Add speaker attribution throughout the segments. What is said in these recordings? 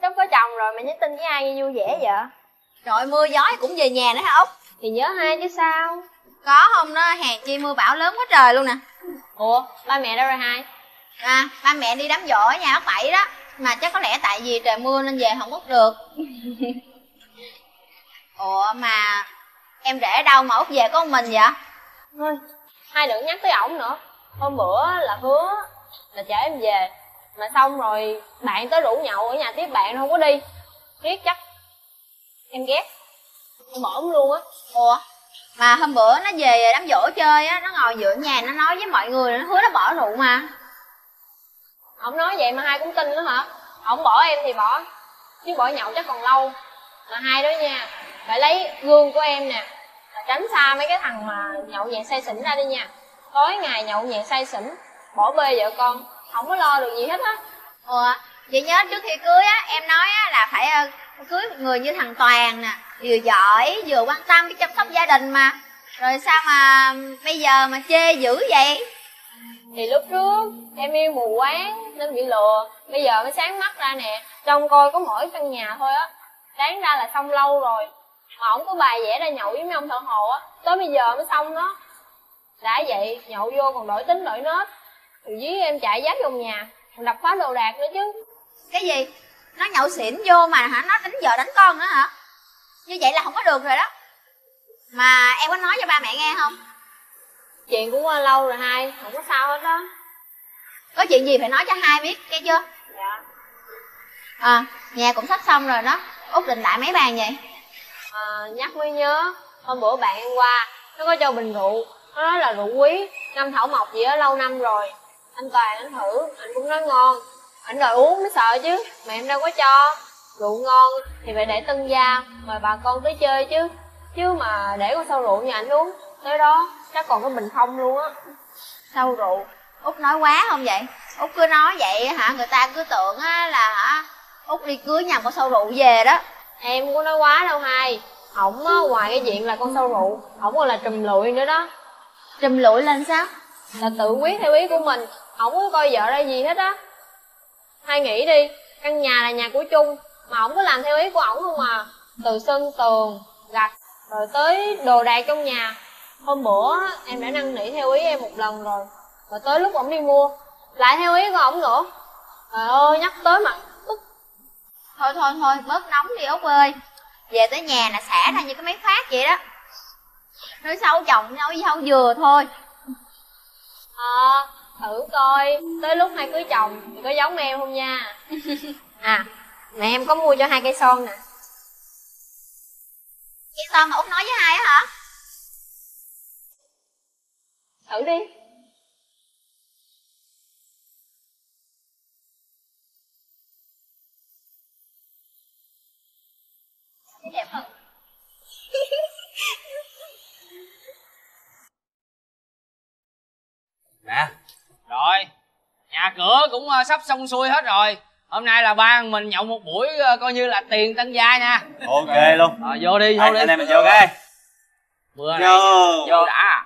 Speaker 1: Út có chồng rồi mà nhắn tin với ai nghe vui vẻ vậy?
Speaker 2: Trời, mưa gió cũng về nhà nữa hả Út?
Speaker 1: Thì nhớ hai chứ sao.
Speaker 2: Có hôm đó hèn chi mưa bão lớn quá trời luôn nè.
Speaker 1: Ủa, ba mẹ đâu rồi hai?
Speaker 2: À, ba mẹ đi đám giỗ ở nhà bác Bảy đó. Mà chắc có lẽ tại vì trời mưa nên về không Út được. Ủa mà em rể ở đâu mà Út về có một mình vậy?
Speaker 1: Thôi, hai đừng nhắc tới ổng nữa. Hôm bữa là hứa là chở em về, mà xong rồi bạn tới rủ nhậu ở nhà tiếp bạn không có đi. Riết chắc em ghét, em bỏ ổng luôn á.
Speaker 2: Ủa mà hôm bữa nó về đám giỗ chơi á, nó ngồi giữa nhà nó nói với mọi người, nó hứa nó bỏ rượu mà.
Speaker 1: Ổng nói vậy mà hai cũng tin nữa hả? Ổng bỏ em thì bỏ, chứ bỏ nhậu chắc còn lâu. Mà hai đó nha, phải lấy gương của em nè, là tránh xa mấy cái thằng mà nhậu nhẹt say xỉn ra đi nha. Tối ngày nhậu nhẹt say xỉn, bỏ bê vợ con, không có lo được gì hết á.
Speaker 2: Ủa vậy nhớ trước khi cưới á, em nói á là phải cưới một người như thằng Toàn nè, vừa giỏi vừa quan tâm biết chăm sóc gia đình mà. Rồi sao mà bây giờ mà chê dữ vậy?
Speaker 1: Thì lúc trước em yêu mù quáng nên bị lừa, bây giờ mới sáng mắt ra nè. Trông coi có mỗi căn nhà thôi á, đáng ra là xong lâu rồi. Mà ổng có bài vẽ ra nhậu với mấy ông thợ hồ á, tới bây giờ mới xong đó. Đã vậy nhậu vô còn đổi tính đổi nết, rồi dí em chạy dắt vô nhà, còn đập phá đồ đạc nữa chứ.
Speaker 2: Cái gì? Nó nhậu xỉn vô mà hả? Nó đánh vợ đánh con nữa hả? Như vậy là không có được rồi đó. Mà em có nói cho ba mẹ nghe không?
Speaker 1: Chuyện cũng qua lâu rồi hai, không có sao hết đó.
Speaker 2: Có chuyện gì phải nói cho hai biết, nghe chưa?
Speaker 1: Dạ.
Speaker 2: À, nhà cũng sắp xong rồi đó. Út định đại mấy bàn vậy?
Speaker 1: Nhắc mới nhớ, hôm bữa bạn em qua, nó có cho bình rượu. Nó nói là rượu quý, ngâm thảo mộc gì đó lâu năm rồi. Anh Toàn anh thử, anh cũng nói ngon. Anh đòi uống mới sợ chứ, mà em đâu có cho. Rượu ngon thì phải để tân gia, mời bà con tới chơi chứ. Chứ mà để con sâu rượu nhà anh uống, tới đó chắc còn cái bình không luôn á.
Speaker 2: Sâu rượu? Út nói quá không vậy? Út cứ nói vậy hả, người ta cứ tưởng á là hả Út đi cưới nhầm con sâu rượu về đó.
Speaker 1: Em không có nói quá đâu hai. Ổng á, ngoài cái chuyện là con sâu rượu, ổng còn là trùm lụi nữa đó.
Speaker 2: Trùm lụi lên sao?
Speaker 1: Là tự quyết theo ý của mình, ổng có coi vợ ra gì hết á. Hai nghĩ đi, căn nhà là nhà của chung, mà ổng có làm theo ý của ổng không à. Từ sơn tường, gạch, rồi tới đồ đạc trong nhà. Hôm bữa em đã năn nỉ theo ý em một lần rồi, mà tới lúc ổng đi mua lại theo ý của ổng nữa. Trời ơi, nhắc tới mà tức.
Speaker 2: Thôi thôi thôi, bớt nóng đi Út ơi. Về tới nhà là xả ra như cái máy phát vậy đó. Nói xấu chồng nói với không vừa thôi.
Speaker 1: Thử coi tới lúc hai cưới chồng thì có giống em không nha. À, mẹ em có mua cho hai cây son nè.
Speaker 2: Cái son mà Út nói với hai á hả?
Speaker 1: Thử đi.
Speaker 2: Thấy đẹp không?
Speaker 3: Nè, rồi, nhà cửa cũng sắp xong xuôi hết rồi. Hôm nay là ba mình nhậu một buổi coi như là tiền tân gia nha.
Speaker 4: Ok luôn.
Speaker 3: Rồi vô đi, vô đi.
Speaker 4: Anh em mình vô cái.
Speaker 3: Mưa này vô đã.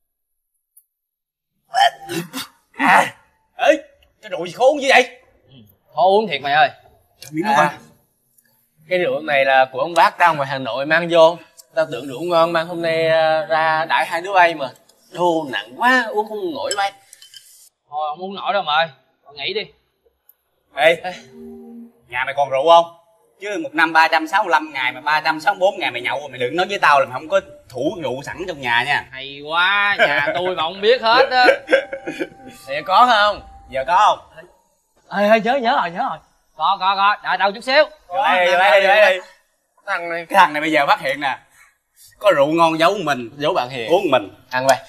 Speaker 4: Ê, cái rượu gì khốn như vậy?
Speaker 3: Thôi uống thiệt mày ơi.
Speaker 4: Miếng nước coi.
Speaker 5: Cái rượu này là của ông bác ra ngoài Hà Nội mang vô. Tao tưởng rượu ngon mang hôm nay ra đãi hai đứa bay mà. Đồ nặng quá uống không nổi bay.
Speaker 3: Thôi không uống nổi đâu mày, nghỉ đi.
Speaker 4: Ê, nhà mày còn rượu không? Chứ một năm 365 ngày mà 364 ngày mày nhậu, mày đừng nói với tao là mày không có thủ rượu sẵn trong nhà nha.
Speaker 3: Hay quá, nhà tôi mà không biết hết á.
Speaker 5: Thì có không?
Speaker 4: Giờ có không?
Speaker 5: Ê, nhớ rồi.
Speaker 3: Có, đợi tao chút xíu.
Speaker 4: Vô đây đi.
Speaker 5: Thằng
Speaker 4: Cái thằng này bây giờ phát hiện nè, có rượu ngon giấu mình,
Speaker 5: giấu bạn Hiền.
Speaker 4: uống mình.
Speaker 5: Ăn vậy.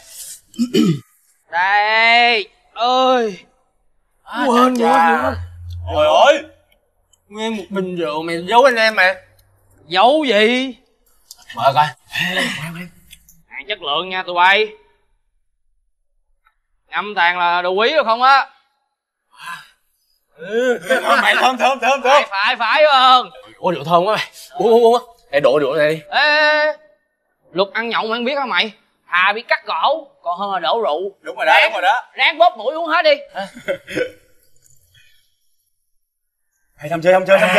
Speaker 3: Đây, ơi.
Speaker 5: Quên.
Speaker 4: Trời ơi,
Speaker 5: Nguyên một bình rượu mày giấu anh em mà.
Speaker 3: Giấu gì?
Speaker 5: Mời coi.
Speaker 3: Hàng chất lượng nha tụi bay. Ngâm toàn là đồ quý rồi không á?
Speaker 4: mày thơm.
Speaker 3: Phải không?
Speaker 5: Ủa rượu thơm quá mày. Uống. Ê đổ rượu này đi.
Speaker 3: Ê, luật ăn nhậu mày không biết hả mày? Thà bị cắt cổ còn hơn là đổ rượu.
Speaker 4: Đúng rồi đó.
Speaker 3: Ráng bóp mũi uống hết đi.
Speaker 4: Xong chưa?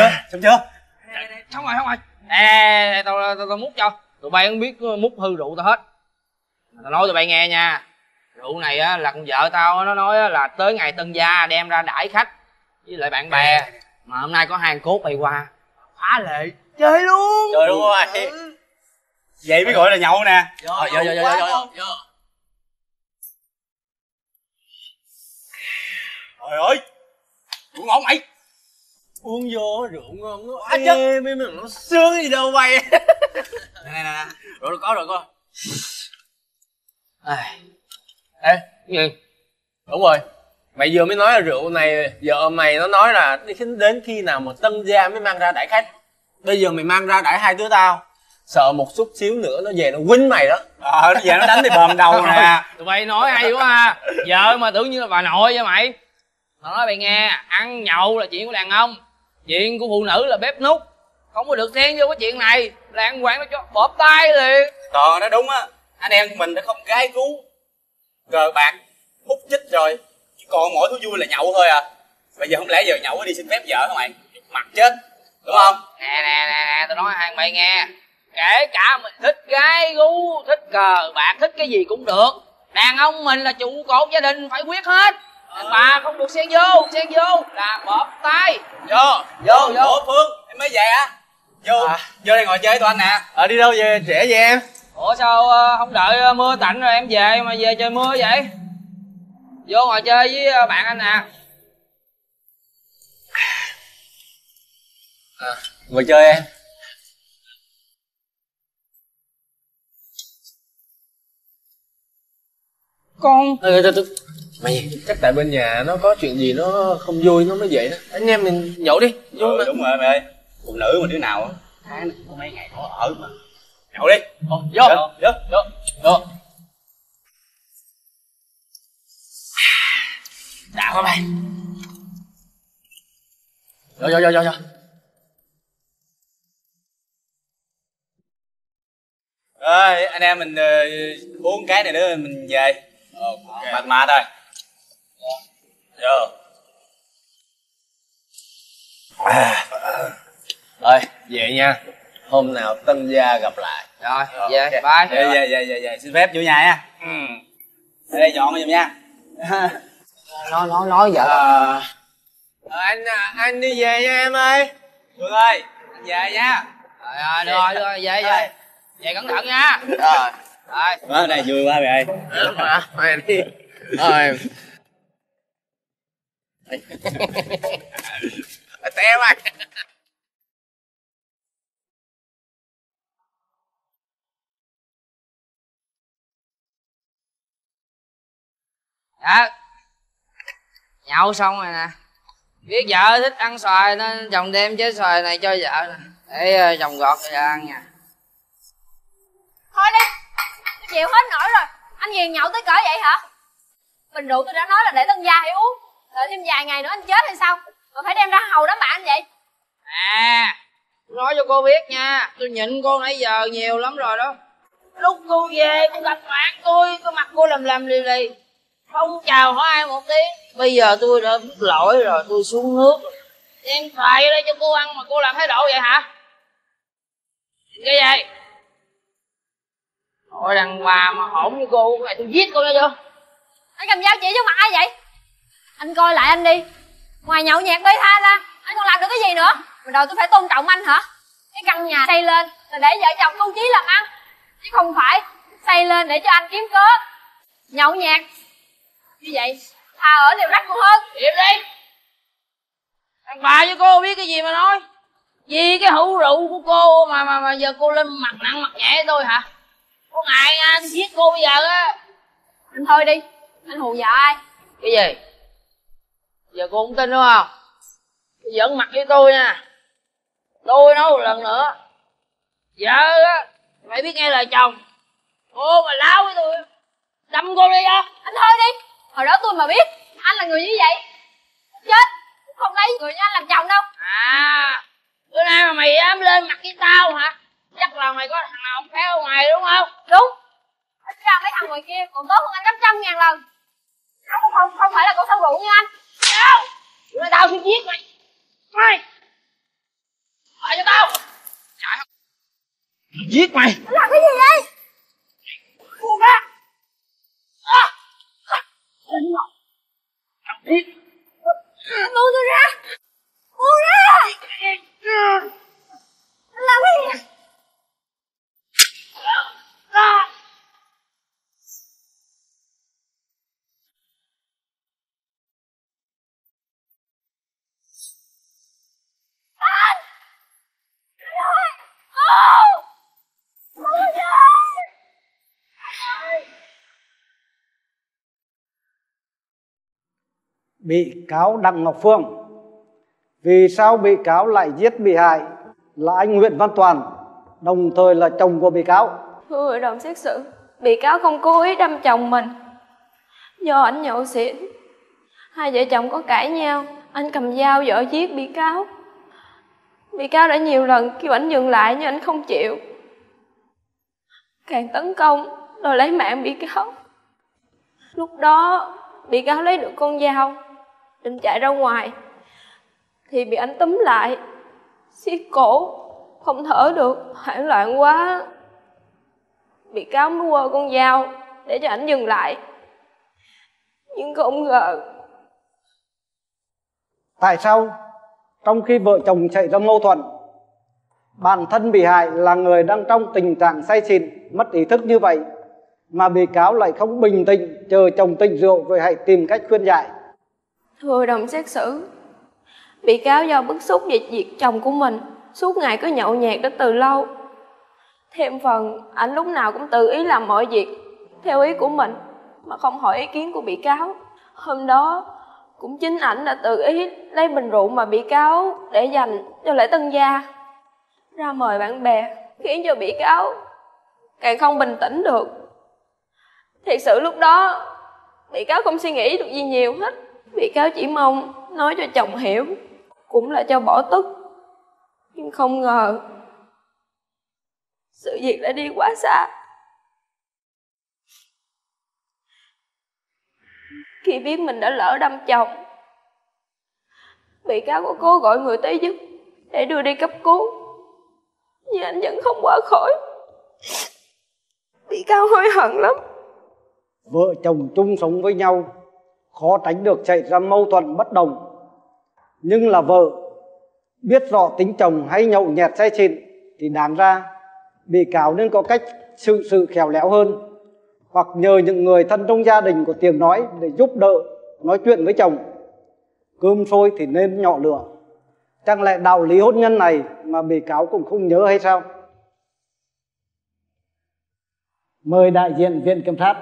Speaker 3: Xong rồi. Ê, tao múc cho. Tụi bay không biết múc hư rượu tao hết. Tao nói tụi bay nghe nha. Rượu này á là con vợ tao nó nói là tới ngày tân gia đem ra đãi khách với lại bạn bè. Mà hôm nay có hai cốt bay qua. Phá lệ. Chơi luôn.
Speaker 5: Trời đúng rồi.
Speaker 4: Vậy mới gọi là nhậu nè.
Speaker 5: Vô.
Speaker 4: Trời ơi, rượu ngon mày.
Speaker 5: Uống vô rượu ngon nó
Speaker 4: Quá chất.
Speaker 5: êm mà nó sướng gì đâu mày.
Speaker 4: Nè.
Speaker 5: Rồi có.
Speaker 3: Ê,
Speaker 5: Ê,
Speaker 3: cái gì?
Speaker 5: đúng rồi. Mày vừa mới nói là rượu này vợ mày nó nói là đến khi nào mà tân gia mới mang ra đãi khách. Bây giờ mày mang ra đãi hai đứa tao. Sợ một chút xíu nữa nó về nó quýnh mày đó.
Speaker 4: Nó về nó đánh thì bầm đầu nè.
Speaker 3: Tụi bay nói hay quá ha. Vợ mà tưởng như là bà nội vậy mày. Tao nói mày nghe, ăn nhậu là chuyện của đàn ông, chuyện của phụ nữ là bếp núc. Không có được xen vô cái chuyện này. Đàng hoàng nó cho bóp tay liền.
Speaker 4: Còn nó đúng á, anh em mình đã không gái cứu cờ bạc hút chích rồi, chỉ còn mỗi thứ vui là nhậu thôi à. Bây giờ không lẽ giờ nhậu đi xin phép vợ hả mày? Mặt chết, đúng không?
Speaker 3: Nè, tao nói hai mày nghe. Kể cả mình thích gái gú, thích cờ bạc, thích cái gì cũng được. Đàn ông mình là trụ cột gia đình phải quyết hết. Đàn bà không được xen vô là bóp tay.
Speaker 4: Vô Phương, em mới về á. Vô đây ngồi chơi tụi anh nè.
Speaker 5: Đi đâu về trễ vậy em?
Speaker 3: Ủa sao không đợi mưa tạnh rồi em về mà về trời mưa vậy? Vô ngồi chơi với bạn anh nè.
Speaker 5: Ngồi chơi em.
Speaker 3: Con
Speaker 5: Mày chắc tại bên nhà nó có chuyện gì nó không vui nó mới vậy đó. Anh em mình nhậu đi. Vui mà.
Speaker 4: Đúng rồi mày ơi. Phụ nữ mà đứa nào á, tháng này có mấy ngày có ở mà. Nhậu đi.
Speaker 5: Vô. Đã quá mày. Vô.
Speaker 4: Rồi anh em mình uống cái này nữa mình về. Mệt thôi. Vô.
Speaker 5: Rồi về nha. Hôm nào tân gia gặp lại.
Speaker 3: Rồi, về, bye.
Speaker 4: Về, xin phép chủ nhà nha. Ở đây dọn giùm nha.
Speaker 3: Nói vợ.
Speaker 5: Anh đi về nha em ơi.
Speaker 4: Phương ơi, anh về nha.
Speaker 3: Rồi, về. Về cẩn thận nha.
Speaker 5: Rồi.
Speaker 4: Ở đây vui quá mày ơi.
Speaker 5: Mày đi. Rồi. Té mày.
Speaker 3: Dạ. Nhậu xong rồi nè. Biết vợ thích ăn xoài nên chồng đem trái xoài này cho vợ nè. Để chồng gọt cho vợ ăn nha.
Speaker 2: Thôi đi, tôi chịu hết nổi rồi. Anh ghiền nhậu tới cỡ vậy hả? Bình rượu tôi đã nói là để tân gia hãy uống. Đợi thêm vài ngày nữa anh chết hay sao mà phải đem ra hầu đám bạn anh vậy?
Speaker 3: Nói cho cô biết nha. Tôi nhịn cô nãy giờ nhiều lắm rồi đó. Lúc cô về cô gặp bạn tôi, cái mặt cô làm lì. Không chào hỏi ai một tiếng. Bây giờ tôi đã biết lỗi rồi, tôi xuống nước rồi. Đem xoài đây cho cô ăn mà cô làm thái độ vậy hả? Cái gì? Hội đàn bà mà hổn với cô, cái này tôi giết cô nghe chưa?
Speaker 2: Anh cầm dao chỉ cho mặt ai vậy? Anh coi lại anh đi. Ngoài nhậu nhẹt bê tha ra, anh còn làm được cái gì nữa? Mà đòi tôi phải tôn trọng anh hả? Cái căn nhà xây lên là để vợ chồng tu chí làm ăn, chứ không phải xây lên để cho anh kiếm cớ nhậu nhẹt như vậy. Thà ở liều rách còn hơn.
Speaker 3: Im đi. Đàn bà với cô biết cái gì mà nói. Vì cái hữu rượu của cô mà giờ cô lên mặt nặng mặt nhẹ tôi hả? Có ngại anh giết cô bây giờ á.
Speaker 2: Anh thôi đi, anh hù vợ ai?
Speaker 3: Cái gì? Giờ cô không tin đúng không? Cô giỡn mặt với tôi nha. Tôi nói một lần nữa. Vợ á, phải biết nghe lời chồng. Cô mà láo với tôi, đâm cô đi á.
Speaker 2: Anh thôi đi, hồi đó tôi mà biết anh là người như vậy, chết cũng không lấy người như anh làm chồng đâu.
Speaker 3: Bữa nay mà mày dám lên mặt với tao hả? Chắc là mày có thằng nào phép ở ngoài đúng không?
Speaker 2: Đúng, ít ra mấy thằng ngoài kia còn tốt hơn anh gấp 100.000 lần. Không phải là con sâu rượu như anh.
Speaker 3: Đâu? Bữa nay tao sẽ giết mày. Mày Lại cho tao. Giết mày.
Speaker 2: Làm cái gì vậy?
Speaker 3: Buông ra. Giết.
Speaker 2: Buông tôi ra. Buông ra. Làm cái gì?
Speaker 6: Bị cáo Đặng Ngọc Phương, vì sao bị cáo lại giết bị hại là anh Nguyễn Văn Toàn, đồng thời là chồng của bị cáo?
Speaker 1: Thưa hội đồng xét xử, bị cáo không cố ý đâm chồng mình. Do ảnh nhậu xỉn, hai vợ chồng có cãi nhau, anh cầm dao dọa giết bị cáo. Bị cáo đã nhiều lần kêu ảnh dừng lại nhưng ảnh không chịu, càng tấn công đòi lấy mạng bị cáo. Lúc đó bị cáo lấy được con dao định chạy ra ngoài thì bị ảnh túm lại, siết cổ, không thở được, hoảng loạn quá. Bị cáo mới quơ con dao để cho ảnh dừng lại, nhưng không ngờ.
Speaker 6: Tại sao trong khi vợ chồng xảy ra mâu thuẫn, bản thân bị hại là người đang trong tình trạng say xỉn, mất ý thức như vậy, mà bị cáo lại không bình tĩnh chờ chồng tỉnh rượu rồi hãy tìm cách khuyên giải?
Speaker 1: Thưa hội đồng xét xử, bị cáo do bức xúc về việc chồng của mình suốt ngày cứ nhậu nhẹt đã từ lâu. Thêm phần ảnh lúc nào cũng tự ý làm mọi việc theo ý của mình mà không hỏi ý kiến của bị cáo. Hôm đó cũng chính ảnh đã tự ý lấy bình rượu mà bị cáo để dành cho lễ tân gia ra mời bạn bè, khiến cho bị cáo càng không bình tĩnh được. Thiệt sự lúc đó bị cáo không suy nghĩ được gì nhiều hết. Bị cáo chỉ mong nói cho chồng hiểu, cũng là cho bỏ tức. Nhưng không ngờ sự việc đã đi quá xa. Khi biết mình đã lỡ đâm chồng, bị cáo có cố gọi người tới giúp để đưa đi cấp cứu, nhưng anh vẫn không qua khỏi. Bị cáo hối hận lắm.
Speaker 6: Vợ chồng chung sống với nhau khó tránh được xảy ra mâu thuẫn bất đồng, nhưng là vợ biết rõ tính chồng hay nhậu nhẹt say xỉn thì đáng ra bị cáo nên có cách xử sự khéo léo hơn, hoặc nhờ những người thân trong gia đình có tiếng nói để giúp đỡ nói chuyện với chồng. Cơm sôi thì nên nhỏ lửa. Chẳng lẽ đạo lý hôn nhân này mà bị cáo cũng không nhớ hay sao? Mời đại diện viện kiểm sát.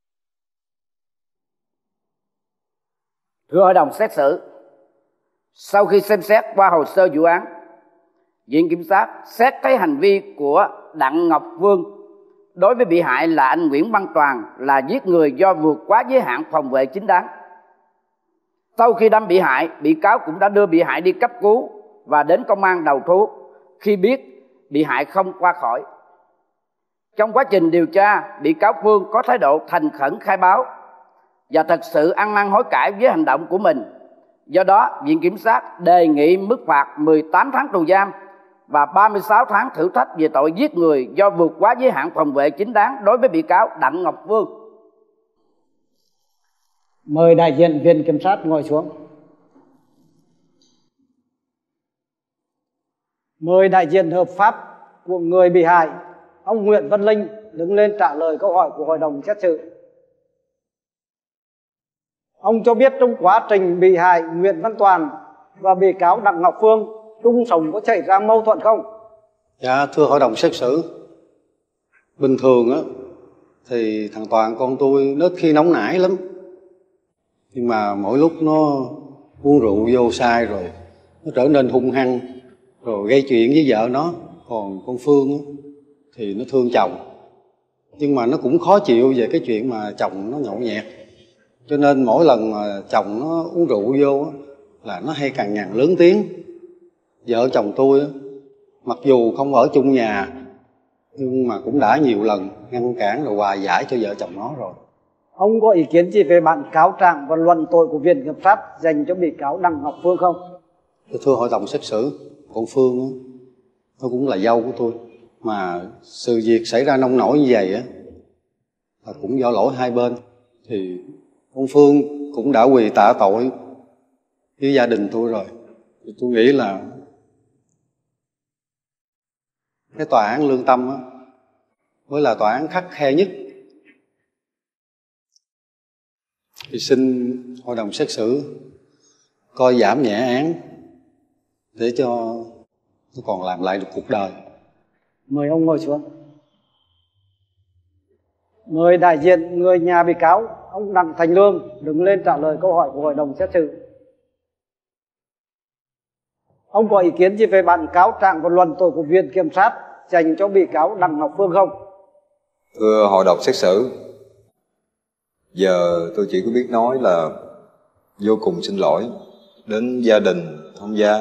Speaker 7: Thưa hội đồng xét xử, sau khi xem xét qua hồ sơ vụ án, viện kiểm sát xét thấy hành vi của Đặng Ngọc Phương đối với bị hại là anh Nguyễn Văn Toàn là giết người do vượt quá giới hạn phòng vệ chính đáng. Sau khi đâm bị hại, bị cáo cũng đã đưa bị hại đi cấp cứu và đến công an đầu thú khi biết bị hại không qua khỏi. Trong quá trình điều tra, bị cáo Phương có thái độ thành khẩn khai báo và thật sự ăn năn hối cải với hành động của mình. Do đó, viện kiểm sát đề nghị mức phạt 18 tháng tù giam và 36 tháng thử thách về tội giết người do vượt quá giới hạn phòng vệ chính đáng đối với bị cáo Đặng Ngọc Phương.
Speaker 6: Mời đại diện viện kiểm sát ngồi xuống. Mời đại diện hợp pháp của người bị hại, ông Nguyễn Văn Linh, đứng lên trả lời câu hỏi của hội đồng xét xử. Ông cho biết trong quá trình bị hại Nguyễn Văn Toàn và bị cáo Đặng Ngọc Phương chung sống có xảy ra mâu thuẫn không?
Speaker 8: Dạ thưa hội đồng xét xử, bình thường á thì thằng Toàn con tôi nó khi nóng nảy lắm, nhưng mà mỗi lúc nó uống rượu vô say rồi nó trở nên hung hăng rồi gây chuyện với vợ nó. Còn con Phương á thì nó thương chồng, nhưng mà nó cũng khó chịu về cái chuyện mà chồng nó nhậu nhẹt, cho nên mỗi lần mà chồng nó uống rượu vô á là nó hay cằn nhằn lớn tiếng. Vợ chồng tôi á, mặc dù không ở chung nhà nhưng mà cũng đã nhiều lần ngăn cản rồi hòa giải cho vợ chồng nó rồi.
Speaker 6: Ông có ý kiến gì về bản cáo trạng và luận tội của viện kiểm sát dành cho bị cáo Đặng Ngọc Phương không?
Speaker 8: Thưa hội đồng xét xử, con Phương á, nó cũng là dâu của tôi. Mà sự việc xảy ra nông nổi như vậy á là cũng do lỗi hai bên. Thì ông Phương cũng đã quỳ tạ tội với gia đình tôi rồi. Thì tôi nghĩ là cái tòa án lương tâm á mới là tòa án khắt khe nhất. Thì xin hội đồng xét xử coi giảm nhẹ án để cho tôi còn làm lại được cuộc đời.
Speaker 6: Mời ông ngồi xuống. Mời đại diện người nhà bị cáo, ông Đặng Thành Lương đứng lên trả lời câu hỏi của hội đồng xét xử. Ông có ý kiến gì về bản cáo trạng và luận tội của Viện Kiểm sát dành cho bị cáo Đặng Ngọc Phương không?
Speaker 9: Thưa hội đồng xét xử, giờ tôi chỉ có biết nói là vô cùng xin lỗi đến gia đình thông gia.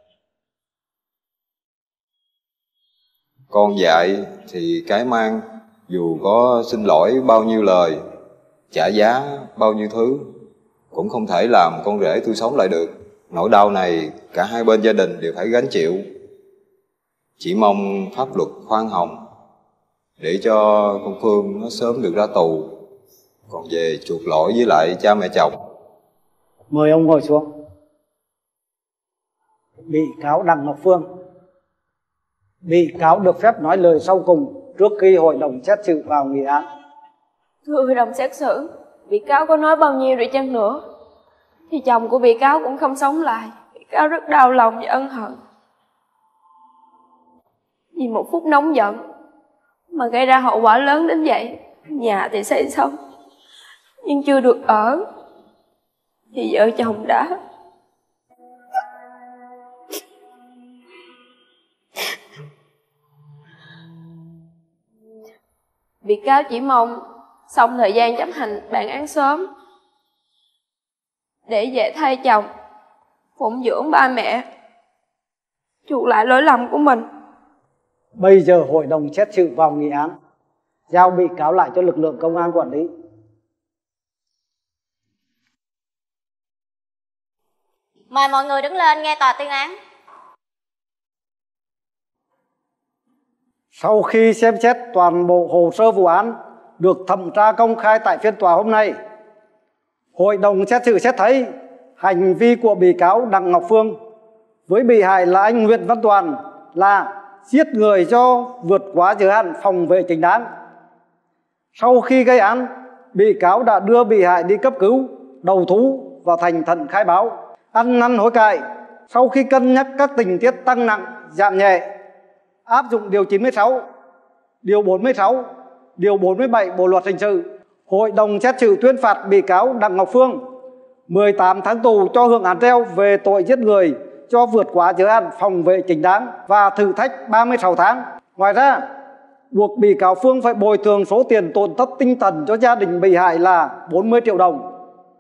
Speaker 9: Con dạy thì cái mang, dù có xin lỗi bao nhiêu lời, trả giá bao nhiêu thứ, cũng không thể làm con rể tôi sống lại được. Nỗi đau này cả hai bên gia đình đều phải gánh chịu. Chỉ mong pháp luật khoan hồng để cho con Phương nó sớm được ra tù, còn về chuộc lỗi với lại cha mẹ chồng.
Speaker 6: Mời ông ngồi xuống. Bị cáo Đặng Ngọc Phương, bị cáo được phép nói lời sau cùng trước khi hội đồng xét xử vào nghị án.
Speaker 10: Thưa hội đồng xét xử, bị cáo có nói bao nhiêu đi chăng nữa thì chồng của bị cáo cũng không sống lại. Bị cáo rất đau lòng và ân hận vì một phút nóng giận mà gây ra hậu quả lớn đến vậy. Nhà thì xây xong nhưng chưa được ở thì vợ chồng đã bị cáo chỉ mong xong thời gian chấp hành bản án sớm để về thay chồng, phụng dưỡng ba mẹ, chuộc lại lỗi lầm của mình.
Speaker 6: Bây giờ hội đồng xét xử vào nghị án, giao bị cáo lại cho lực lượng công an quản lý.
Speaker 2: Mời mọi người đứng lên nghe tòa tuyên án.
Speaker 6: Sau khi xem xét toàn bộ hồ sơ vụ án được thẩm tra công khai tại phiên tòa hôm nay, hội đồng xét xử xét thấy hành vi của bị cáo Đặng Ngọc Phương với bị hại là anh Nguyễn Văn Toàn là giết người do vượt quá giới hạn phòng vệ chính đáng. Sau khi gây án, bị cáo đã đưa bị hại đi cấp cứu, đầu thú và thành khẩn khai báo, ăn năn hối cải. Sau khi cân nhắc các tình tiết tăng nặng, giảm nhẹ, áp dụng điều 96, điều 46, điều 47 Bộ luật hình sự, hội đồng xét xử tuyên phạt bị cáo Đặng Ngọc Phương 18 tháng tù cho hưởng án treo về tội giết người cho vượt quá giới hạn phòng vệ chính đáng và thử thách 36 tháng. Ngoài ra, buộc bị cáo Phương phải bồi thường số tiền tổn thất tinh thần cho gia đình bị hại là 40 triệu đồng.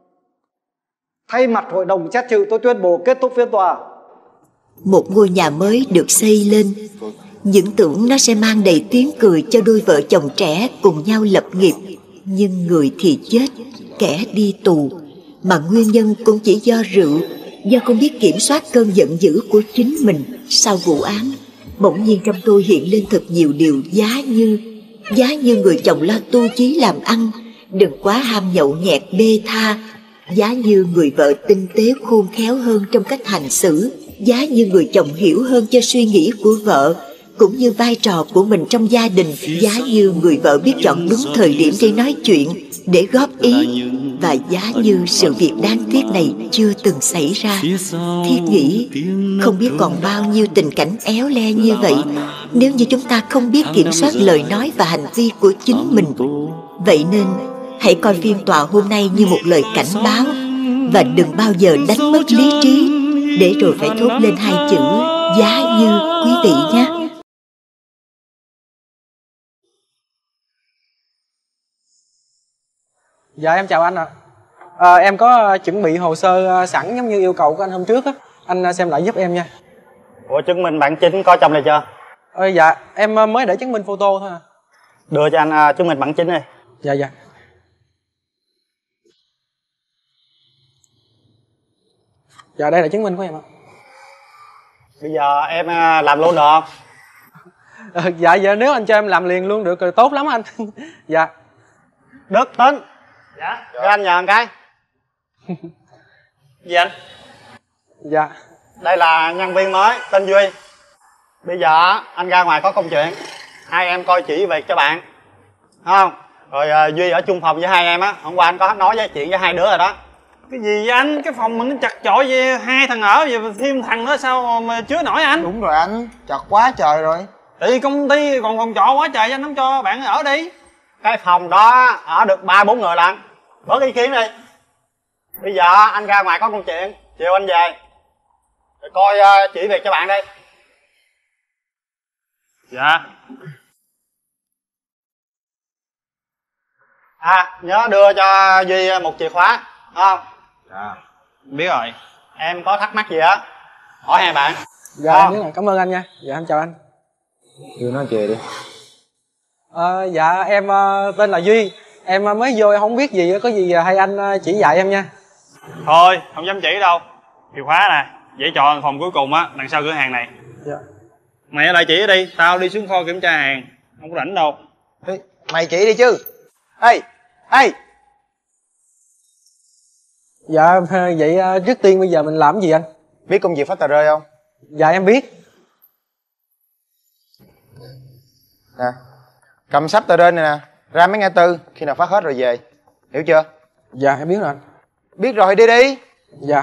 Speaker 6: Thay mặt hội đồng xét xử, tôi tuyên bố kết thúc phiên tòa.
Speaker 11: Một ngôi nhà mới được xây lên, những tưởng nó sẽ mang đầy tiếng cười cho đôi vợ chồng trẻ cùng nhau lập nghiệp. Nhưng người thì chết, kẻ đi tù, mà nguyên nhân cũng chỉ do rượu, do không biết kiểm soát cơn giận dữ của chính mình. Sau vụ án, bỗng nhiên trong tôi hiện lên thật nhiều điều giá như người chồng lo tu chí làm ăn, đừng quá ham nhậu nhẹt bê tha, giá như người vợ tinh tế khôn khéo hơn trong cách hành xử, giá như người chồng hiểu hơn cho suy nghĩ của vợ cũng như vai trò của mình trong gia đình, giá như người vợ biết chọn đúng thời điểm để nói chuyện, để góp ý, và giá như sự việc đáng tiếc này chưa từng xảy ra. Thiết nghĩ không biết còn bao nhiêu tình cảnh éo le như vậy nếu như chúng ta không biết kiểm soát lời nói và hành vi của chính mình. Vậy nên hãy coi phiên tòa hôm nay như một lời cảnh báo, và đừng bao giờ đánh mất lý trí để rồi phải thốt lên hai chữ giá như, quý vị nhé.
Speaker 12: Dạ em chào anh ạ. Em có chuẩn bị hồ sơ sẵn giống như yêu cầu của anh hôm trước á. Anh xem lại giúp em nha.
Speaker 13: Ủa chứng minh bản chính có trong này chưa?
Speaker 12: Dạ em mới để chứng minh photo thôi à.
Speaker 13: Đưa cho anh chứng minh bản chính đi.
Speaker 12: Dạ dạ. Dạ đây là chứng minh của em ạ.
Speaker 13: Bây giờ em làm luôn được không?
Speaker 12: Dạ dạ, nếu anh cho em làm liền luôn được rồi, tốt lắm anh. Dạ.
Speaker 13: Đức, Tính.
Speaker 3: Dạ.
Speaker 13: Cho anh nhờ một cái.
Speaker 3: Gì anh?
Speaker 12: Dạ.
Speaker 13: Đây là nhân viên mới tên Duy. Bây giờ anh ra ngoài có công chuyện, hai em coi chỉ việc cho bạn, không? Rồi Duy ở chung phòng với hai em á. Hôm qua anh có nói với chuyện với hai đứa rồi đó.
Speaker 3: Cái gì vậy anh? Cái phòng mình nó chật chội vậy, hai thằng ở vậy thêm thằng nữa sao mà chứa nổi anh?
Speaker 14: Đúng rồi anh, chật quá trời rồi.
Speaker 3: Tại vì công ty còn phòng trọ quá trời, anh không cho bạn ở đi.
Speaker 13: Cái phòng đó ở được 3-4 người lận. Bớt ý kiến đi. Bây giờ anh ra ngoài có công chuyện, chiều anh về. Rồi coi chỉ việc cho bạn đi.
Speaker 3: Dạ.
Speaker 13: Nhớ đưa cho Duy một chìa khóa, không?
Speaker 3: Dạ. Biết rồi.
Speaker 13: Em có thắc mắc gì á hỏi hai bạn.
Speaker 12: Dạ em biết rồi, cảm ơn anh nha. Dạ em chào anh.
Speaker 14: Đưa nó về đi.
Speaker 12: Dạ em tên là Duy. Em mới vô em không biết gì, có gì hay anh chỉ dạy em nha.
Speaker 3: Thôi, không dám chỉ đâu. Chìa khóa nè, dễ chọn phòng cuối cùng á, đằng sau cửa hàng này.
Speaker 12: Dạ.
Speaker 3: Mày ở lại chỉ đi, tao đi xuống kho kiểm tra hàng. Không có rảnh đâu.
Speaker 14: Ê, mày chỉ đi chứ. Ê, ê.
Speaker 12: Dạ vậy trước tiên bây giờ mình làm gì anh?
Speaker 14: Biết công việc phát tờ rơi không?
Speaker 12: Dạ em biết.
Speaker 14: Nè, cầm sắp tờ rơi này nè, ra mấy ngã tư, khi nào phát hết rồi về. Hiểu chưa?
Speaker 12: Dạ em biết rồi anh.
Speaker 14: Biết rồi đi đi.
Speaker 12: Dạ.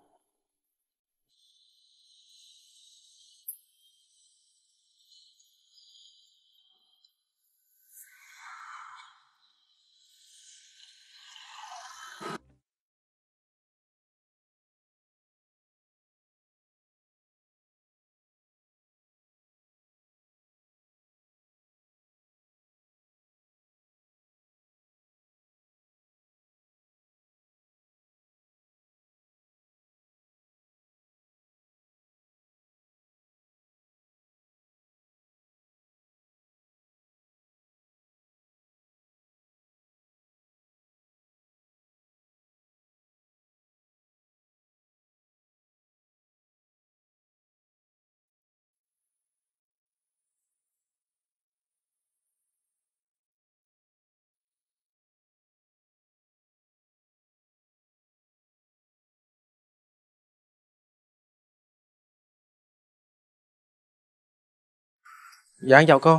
Speaker 12: Dạ chào cô.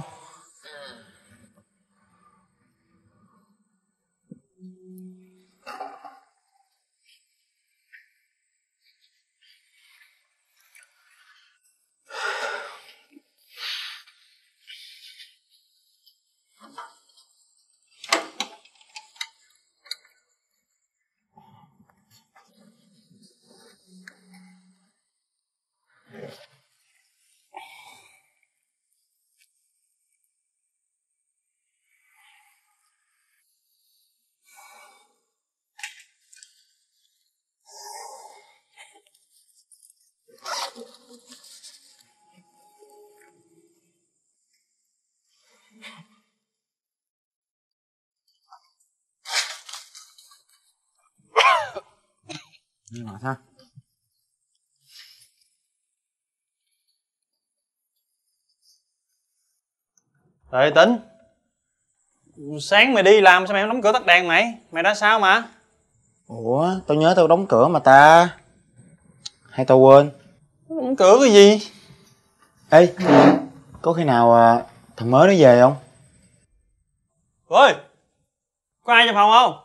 Speaker 14: Nhưng mà sao?
Speaker 3: Ê Tính, sáng mày đi làm sao mày không đóng cửa tắt đèn mày? Mày đã sao mà?
Speaker 14: Ủa, tao nhớ tao đóng cửa mà ta. Hay tao quên?
Speaker 3: Đóng cửa cái gì?
Speaker 14: Ê, có khi nào thằng mới nó về không?
Speaker 3: Ôi, có ai trong phòng không?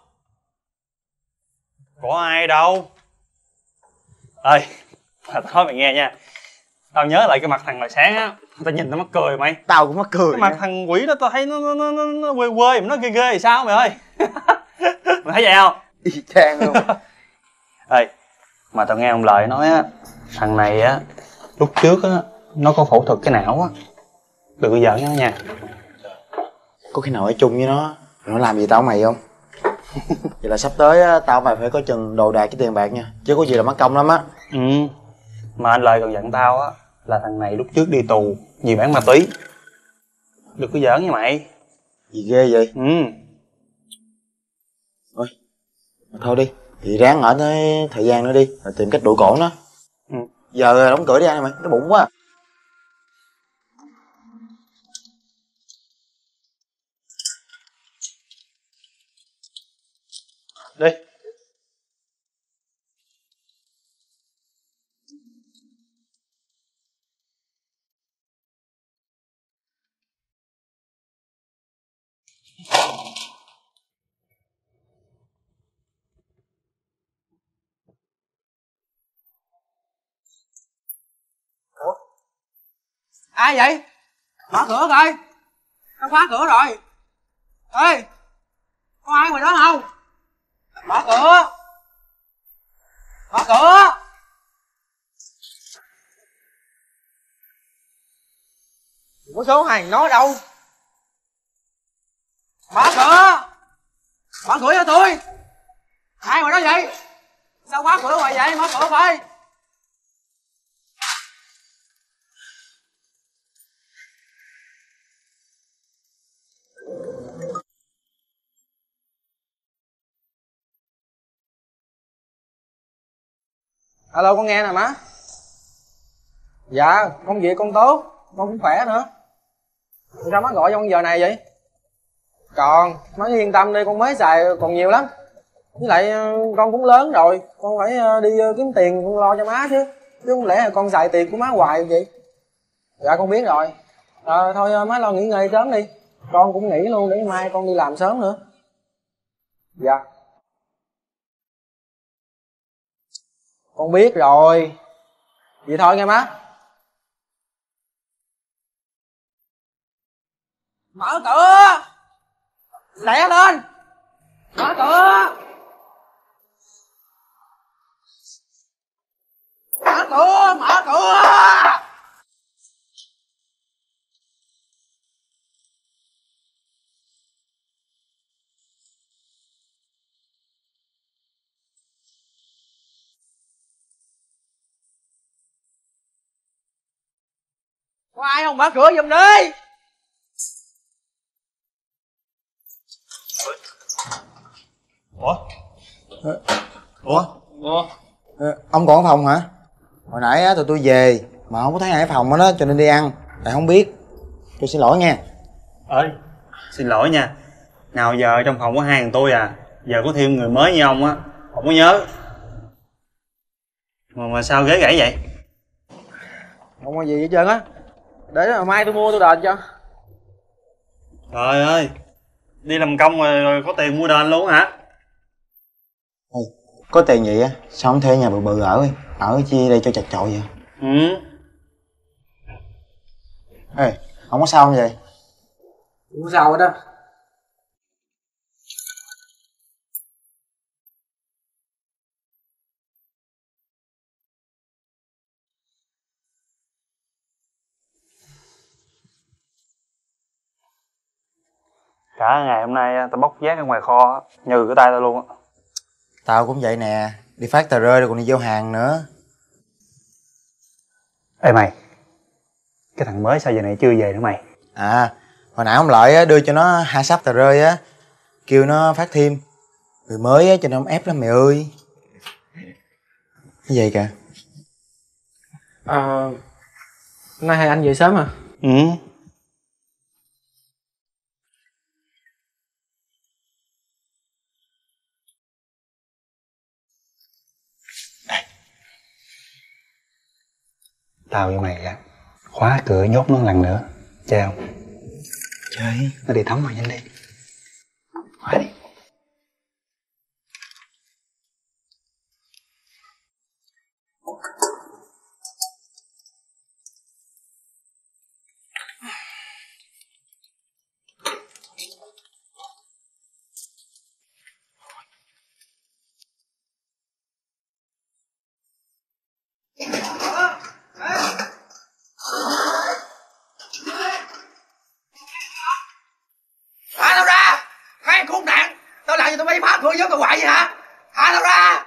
Speaker 3: Có ai đâu. Ê, tao nói mày nghe nha. Tao nhớ lại cái mặt thằng hồi sáng á, tao nhìn nó mắc cười mày.
Speaker 14: Tao cũng mắc cười.
Speaker 3: Cái mặt thằng quỷ đó tao thấy nó quê quê mà nó ghê ghê thì sao mày ơi? Mày thấy vậy không?
Speaker 14: Y chang luôn.
Speaker 3: Ê, mà tao nghe ông Lợi nói á, thằng này á, lúc trước á, nó có phẫu thuật cái não á. Đừng có giỡn nó nha.
Speaker 14: Có khi nào ở chung với nó làm gì tao mày không? Vậy là sắp tới á, tao mày phải có chừng đồ đạc với tiền bạc nha. Chứ có gì là mất công lắm á.
Speaker 3: Ừ. Mà anh Lợi còn dặn tao á, là thằng này lúc trước đi tù vì bán ma túy. Đừng có giỡn nha mày.
Speaker 14: Gì ghê vậy?
Speaker 3: Ừ.
Speaker 14: Thôi đi, thì ráng ở tới thời gian nữa đi, rồi tìm cách đuổi cổ nó. Giờ đóng cửa đi anh mày, nó bụng quá.
Speaker 13: Đi.
Speaker 12: Ai vậy? Mở cửa coi. Nó khóa cửa rồi. Ê, có ai ngoài đó không? Mở cửa. Mở cửa. Có số hàng nó đâu? Mở cửa. Mở cửa cho tôi. Ai ngoài đó vậy? Sao khóa cửa ngoài vậy? Mở cửa coi. Alo, con nghe nè má. Dạ, công việc con tốt, con cũng khỏe nữa. Sao má gọi trong giờ này vậy? Còn, má yên tâm đi, con mới xài còn nhiều lắm. Với lại con cũng lớn rồi, con phải đi kiếm tiền con lo cho má chứ. Chứ không lẽ là con xài tiền của má hoài vậy? Dạ con biết rồi. Thôi má lo nghỉ ngơi sớm đi. Con cũng nghỉ luôn để mai con đi làm sớm nữa. Dạ. Con biết rồi. Vậy thôi nghe má. Mở cửa. Lẹ lên. Mở cửa. Mở cửa. Mở cửa. Có ai không mở cửa giùm đi.
Speaker 14: Ủa? Ông còn ở phòng hả? Hồi nãy á tụi tôi về mà không có thấy ai ở phòng đó cho nên đi ăn. Tại không biết. Tôi xin lỗi nha.
Speaker 13: Ơi, xin lỗi nha. Nào giờ trong phòng có hai thằng tôi à. Giờ có thêm người mới như ông á, không có nhớ. Mà sao ghế gãy vậy?
Speaker 12: Không có gì hết trơn á. Để mai tôi mua tôi đền cho.
Speaker 13: Trời ơi, đi làm công rồi có tiền mua đền luôn hả?
Speaker 14: Có tiền vậy á, sao không thuê nhà bự bự ở đi. Ở chi đây cho chật chội vậy? Ê, không có sao không vậy?
Speaker 12: Không có sao hết á.
Speaker 13: Cả ngày hôm nay tao bóc vác ở ngoài kho nhừ cái tay tao luôn á.
Speaker 14: Tao cũng vậy nè, đi phát tờ rơi rồi còn đi giao hàng nữa.
Speaker 13: Ê mày, cái thằng mới sao giờ này chưa về nữa mày?
Speaker 14: À, hồi nãy ông Lợi á, đưa cho nó 2 sắp tờ rơi á, kêu nó phát thêm. Người mới á cho nên ông ép lắm mày ơi. Cái gì kìa?
Speaker 12: Nay hai anh về sớm à?
Speaker 13: Tao với mày á, khóa cửa nhốt nó lần nữa. Chơi không? Chơi. Nó đi tắm rồi nhanh đi. Khóa đi.
Speaker 5: Thả tao ra! Hai khốn nạn! Tao làm gì tao mới phá cửa giấu tao hoài vậy hả? Thả tao ra!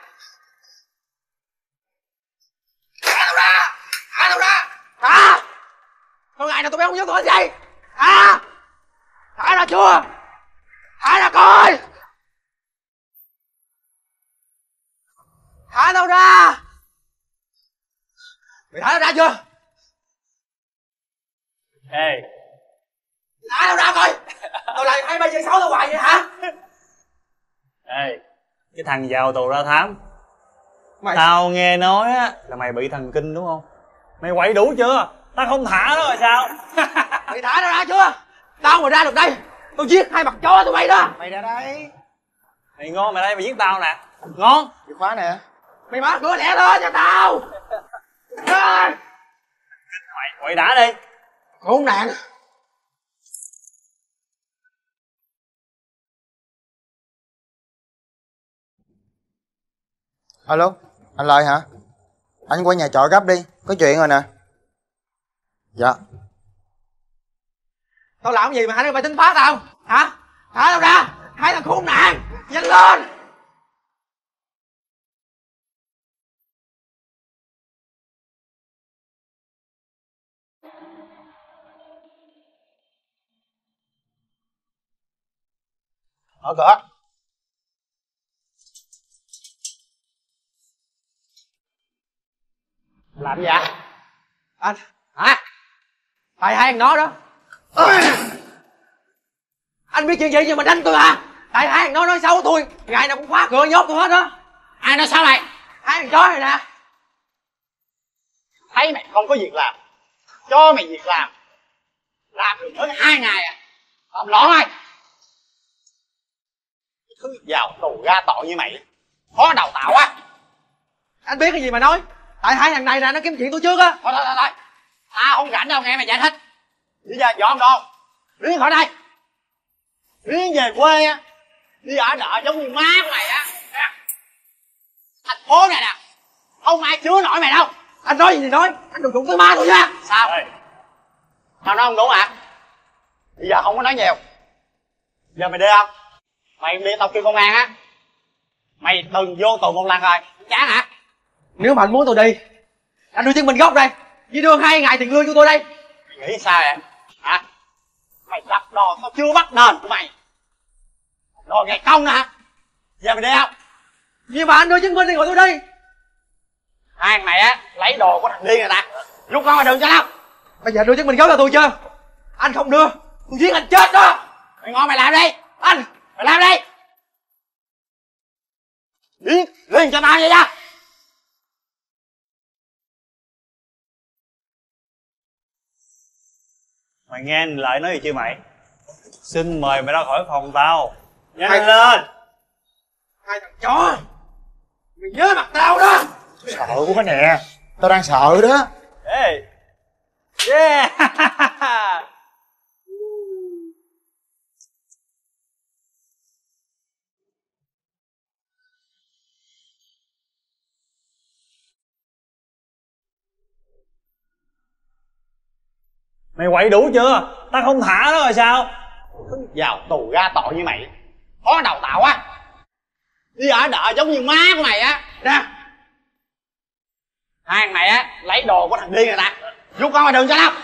Speaker 5: Thả tao ra! Thả tao ra! Thả! Con ngày nào tụi bay không giấu tao hết vậy? Thả! Thả ra chưa? Thả ra coi! Thả tao ra! Mày thả tao ra chưa?
Speaker 13: Ê,
Speaker 5: thả tao ra coi! Tao làm 2-3 giây 6 tao hoài vậy hả?
Speaker 13: ê, Cái thằng vào tù ra thám. Tao nghe nói á là mày bị thần kinh đúng không? Mày quậy đủ chưa? Tao không thả nó rồi sao?
Speaker 12: Mày thả nó ra chưa? Tao mà ra được đây tao giết hai mặt chó tụi mày đó.
Speaker 13: Mày ra đây. Mày ngon mày đây mày giết tao nè. Ngon.
Speaker 14: Chìa khóa nè.
Speaker 12: Mày mở cửa lẹ lên cho tao.
Speaker 13: Quậy đã đi.
Speaker 12: Khốn nạn.
Speaker 14: Alo, anh Lợi hả? Anh qua nhà trọ gấp đi, có chuyện rồi nè. Dạ.
Speaker 12: Tao làm gì mà hai đứa mày tính phá tao? Hả? Thả tao ra. Hai thằng khốn nạn. Nhanh lên.
Speaker 14: Mở cửa.
Speaker 12: Làm gì vậy? Anh. Hả? Tại hai thằng nó đó. Anh biết chuyện gì nhưng mà đánh tôi hả? Tại hai thằng nó nói xấu tôi. Ngày nào cũng khóa cửa nhốt tôi hết đó. Ai nói xấu mày? Hai thằng chó này nè.
Speaker 13: Thấy mày không có việc làm, cho mày việc làm được tới 2 ngày à? Làm lộn ai? Thứ vào tù ra tội như mày khó đào tạo á.
Speaker 12: Anh biết cái gì mà nói? Tại hai thằng này nè nó kiếm chuyện tôi trước á.
Speaker 13: Thôi tao không rảnh đâu nghe mày giải thích. Bây giờ dọn đồ biến khỏi đây, biến về quê á, đi ở đợ giống như má của mày á. Thành phố này nè không ai chứa nổi mày đâu.
Speaker 12: Anh nói gì thì nói, anh đừng đụng tới má tôi nha.
Speaker 13: Sao? Tao nói không đúng à? Bây giờ không có nói nhiều. Giờ mày đi không? Mày đi tao kêu công an á. Mày từng vô tù một lần rồi, chán hả?
Speaker 12: Nếu mà anh muốn tôi đi, anh đưa chứng minh gốc đây, với đưa 2 ngày tiền lương cho tôi đây.
Speaker 13: Mày nghĩ sao vậy? Hả? Mày đặt đòn tao chưa bắt đền của mày. Đòi ngày công hả? Giờ mày đi không?
Speaker 12: Nhưng mà anh đưa chứng minh thì gọi tôi đi.
Speaker 13: Hai thằng này á lấy đồ của thằng điên người ta, rút ra ngoài đường cho tao.
Speaker 12: Bây giờ đưa chứng minh gốc cho tôi chưa? Anh không đưa tôi giết anh chết đó.
Speaker 13: Mày ngon mày làm đi.
Speaker 12: Anh
Speaker 13: mày làm đi. Đi liền cho tao vậy nha. Mày nghe lời nói gì chưa mày? Xin mời mày ra khỏi phòng tao. Nhanh lên.
Speaker 12: Hai thằng chó, mày nhớ mặt tao đó.
Speaker 14: Sợ quá nè. Tao đang sợ đó.
Speaker 13: Ê. Yeah. Mày quậy đủ chưa? Tao không thả nó rồi sao? Vào tù ra tội như mày khó đào tạo á. Đi ở đợ giống như má của mày á. Nè, hai thằng này á lấy đồ của thằng điên người ta, rút ra ngoài đường cho tao.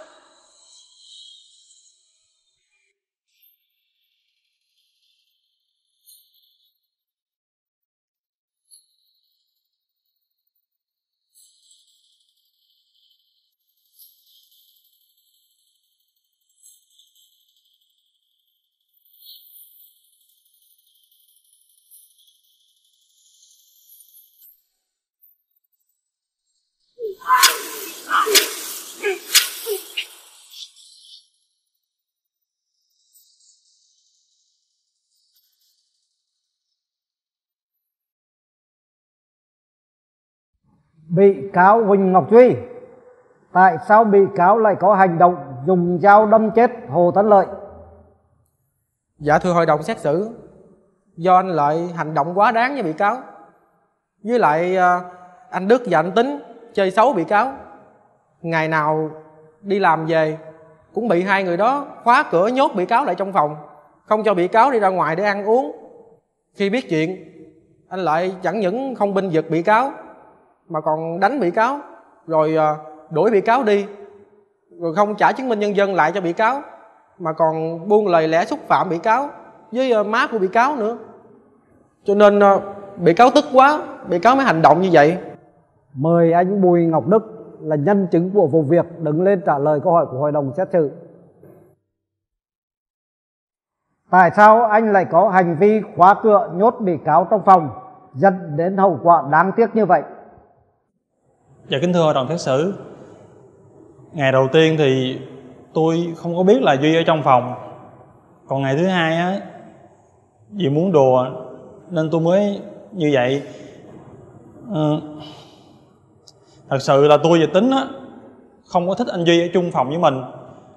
Speaker 6: Bị cáo Huỳnh Ngọc Duy, tại sao bị cáo lại có hành động dùng dao đâm chết Hồ Tấn Lợi?
Speaker 12: Dạ thưa hội đồng xét xử, do anh Lợi hành động quá đáng với bị cáo, với lại anh Đức và anh Tính chơi xấu bị cáo. Ngày nào đi làm về cũng bị hai người đó khóa cửa nhốt bị cáo lại trong phòng, không cho bị cáo đi ra ngoài để ăn uống. Khi biết chuyện, anh Lợi chẳng những không bênh vực bị cáo mà còn đánh bị cáo, rồi đuổi bị cáo đi, rồi không trả chứng minh nhân dân lại cho bị cáo, mà còn buông lời lẽ xúc phạm bị cáo với má của bị cáo nữa. Cho nên bị cáo tức quá, bị cáo mới hành động như vậy.
Speaker 6: Mời anh Bùi Ngọc Đức là nhân chứng của vụ việc đứng lên trả lời câu hỏi của hội đồng xét xử. Tại sao anh lại có hành vi khóa cửa nhốt bị cáo trong phòng, dẫn đến hậu quả đáng tiếc như vậy?
Speaker 15: Dạ kính thưa hội đồng xét xử, ngày đầu tiên thì tôi không có biết là Duy ở trong phòng. Còn ngày thứ hai á, vì muốn đùa nên tôi mới như vậy. Thật sự là tôi và Tính á không có thích anh Duy ở chung phòng với mình,